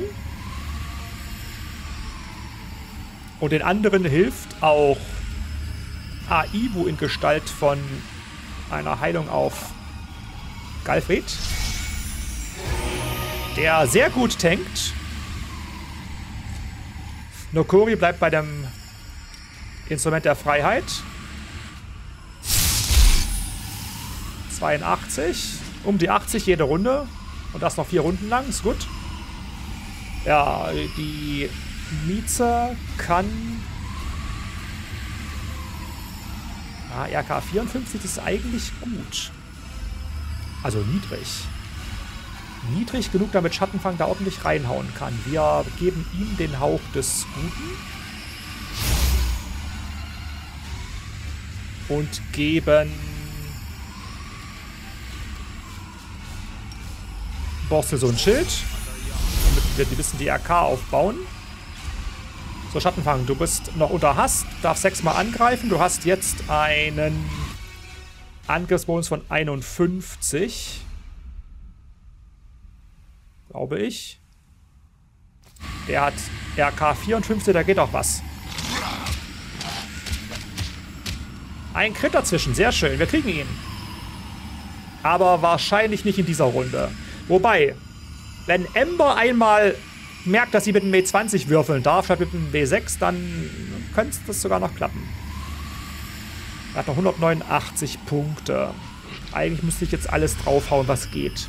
Und den anderen hilft auch Aibu in Gestalt von einer Heilung auf Galfred, der sehr gut tankt. Nokori bleibt bei dem Instrument der Freiheit. zweiundachtzig. Um die achtzig jede Runde. Und das noch vier Runden lang. Ist gut. Ja, die Mieze kann... Ah, R K vierundfünfzig ist eigentlich gut. Also niedrig. Niedrig genug, damit Schattenfang da ordentlich reinhauen kann. Wir geben ihm den Hauch des Guten. Und geben... Borstel so ein Schild. Damit wir ein bisschen die R K aufbauen. So, Schattenfang, du bist noch unter Hass, darfst sechsmal angreifen. Du hast jetzt einen Angriffsbonus von einundfünfzig. Glaube ich. Der hat R K vierundfünfzig, da geht auch was. Ein Crit dazwischen, sehr schön, wir kriegen ihn. Aber wahrscheinlich nicht in dieser Runde. Wobei, wenn Ember einmal merkt, dass sie mit einem W zwanzig würfeln darf, statt mit einem W sechs, dann könnte das sogar noch klappen. Er hat noch hundertneunundachtzig Punkte. Eigentlich müsste ich jetzt alles draufhauen, was geht.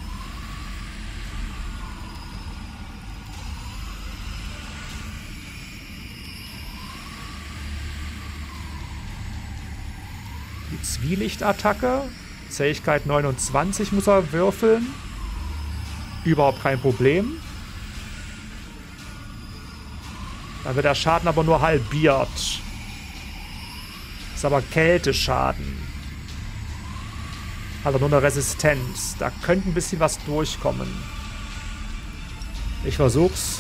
Die Zwielichtattacke. Zähigkeit neunundzwanzig muss er würfeln. Überhaupt kein Problem. Dann wird der Schaden aber nur halbiert. Ist aber Kälteschaden. Hat er nur eine Resistenz. Da könnte ein bisschen was durchkommen. Ich versuch's.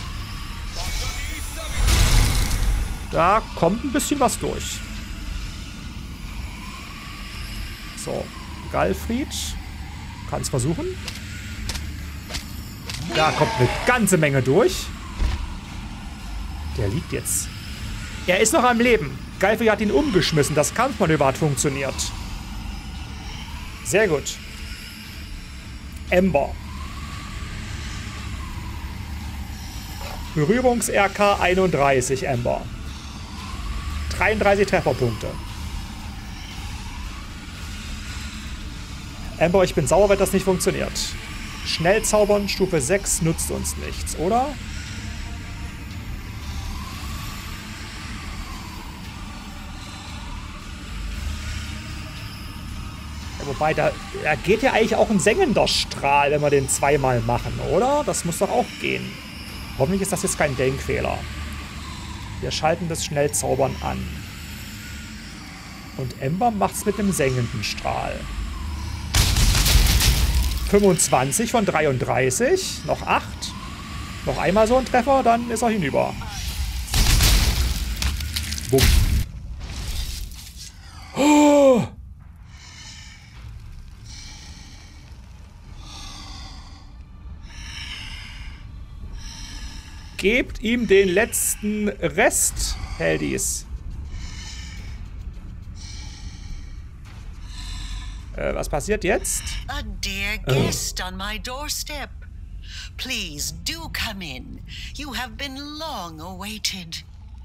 Da kommt ein bisschen was durch. So. Galfred. Kann's versuchen. Da kommt eine ganze Menge durch. Der liegt jetzt. Er ist noch am Leben. Galfred hat ihn umgeschmissen. Das Kampfmanöver hat funktioniert. Sehr gut. Ember. Berührungs-R K einunddreißig, Ember. dreiunddreißig Trefferpunkte. Ember, ich bin sauer, wenn das nicht funktioniert. Schnellzaubern Stufe sechs nutzt uns nichts, oder? Ja, wobei, da, da geht ja eigentlich auch ein sengender Strahl, wenn wir den zweimal machen, oder? Das muss doch auch gehen. Hoffentlich ist das jetzt kein Denkfehler. Wir schalten das Schnellzaubern an. Und Ember macht's mit einem sengenden Strahl. fünfundzwanzig von dreiunddreißig. Noch acht. Noch einmal so ein Treffer, dann ist er hinüber. Bumm. Oh! Gebt ihm den letzten Rest, Heldies. Äh, was passiert jetzt? A dear guest on my doorstep. Please do come in. You have been long awaited.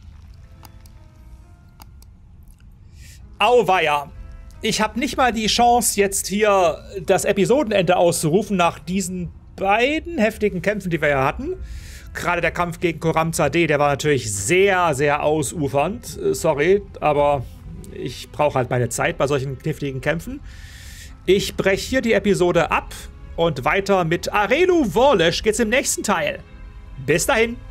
Auweia. Ich habe nicht mal die Chance, jetzt hier das Episodenende auszurufen nach diesen beiden heftigen Kämpfen, die wir ja hatten. Gerade der Kampf gegen Koramza-D, der war natürlich sehr, sehr ausufernd. Sorry, aber ich brauche halt meine Zeit bei solchen kniffligen Kämpfen. Ich breche hier die Episode ab und weiter mit Arelu Vorlesch geht's im nächsten Teil. Bis dahin.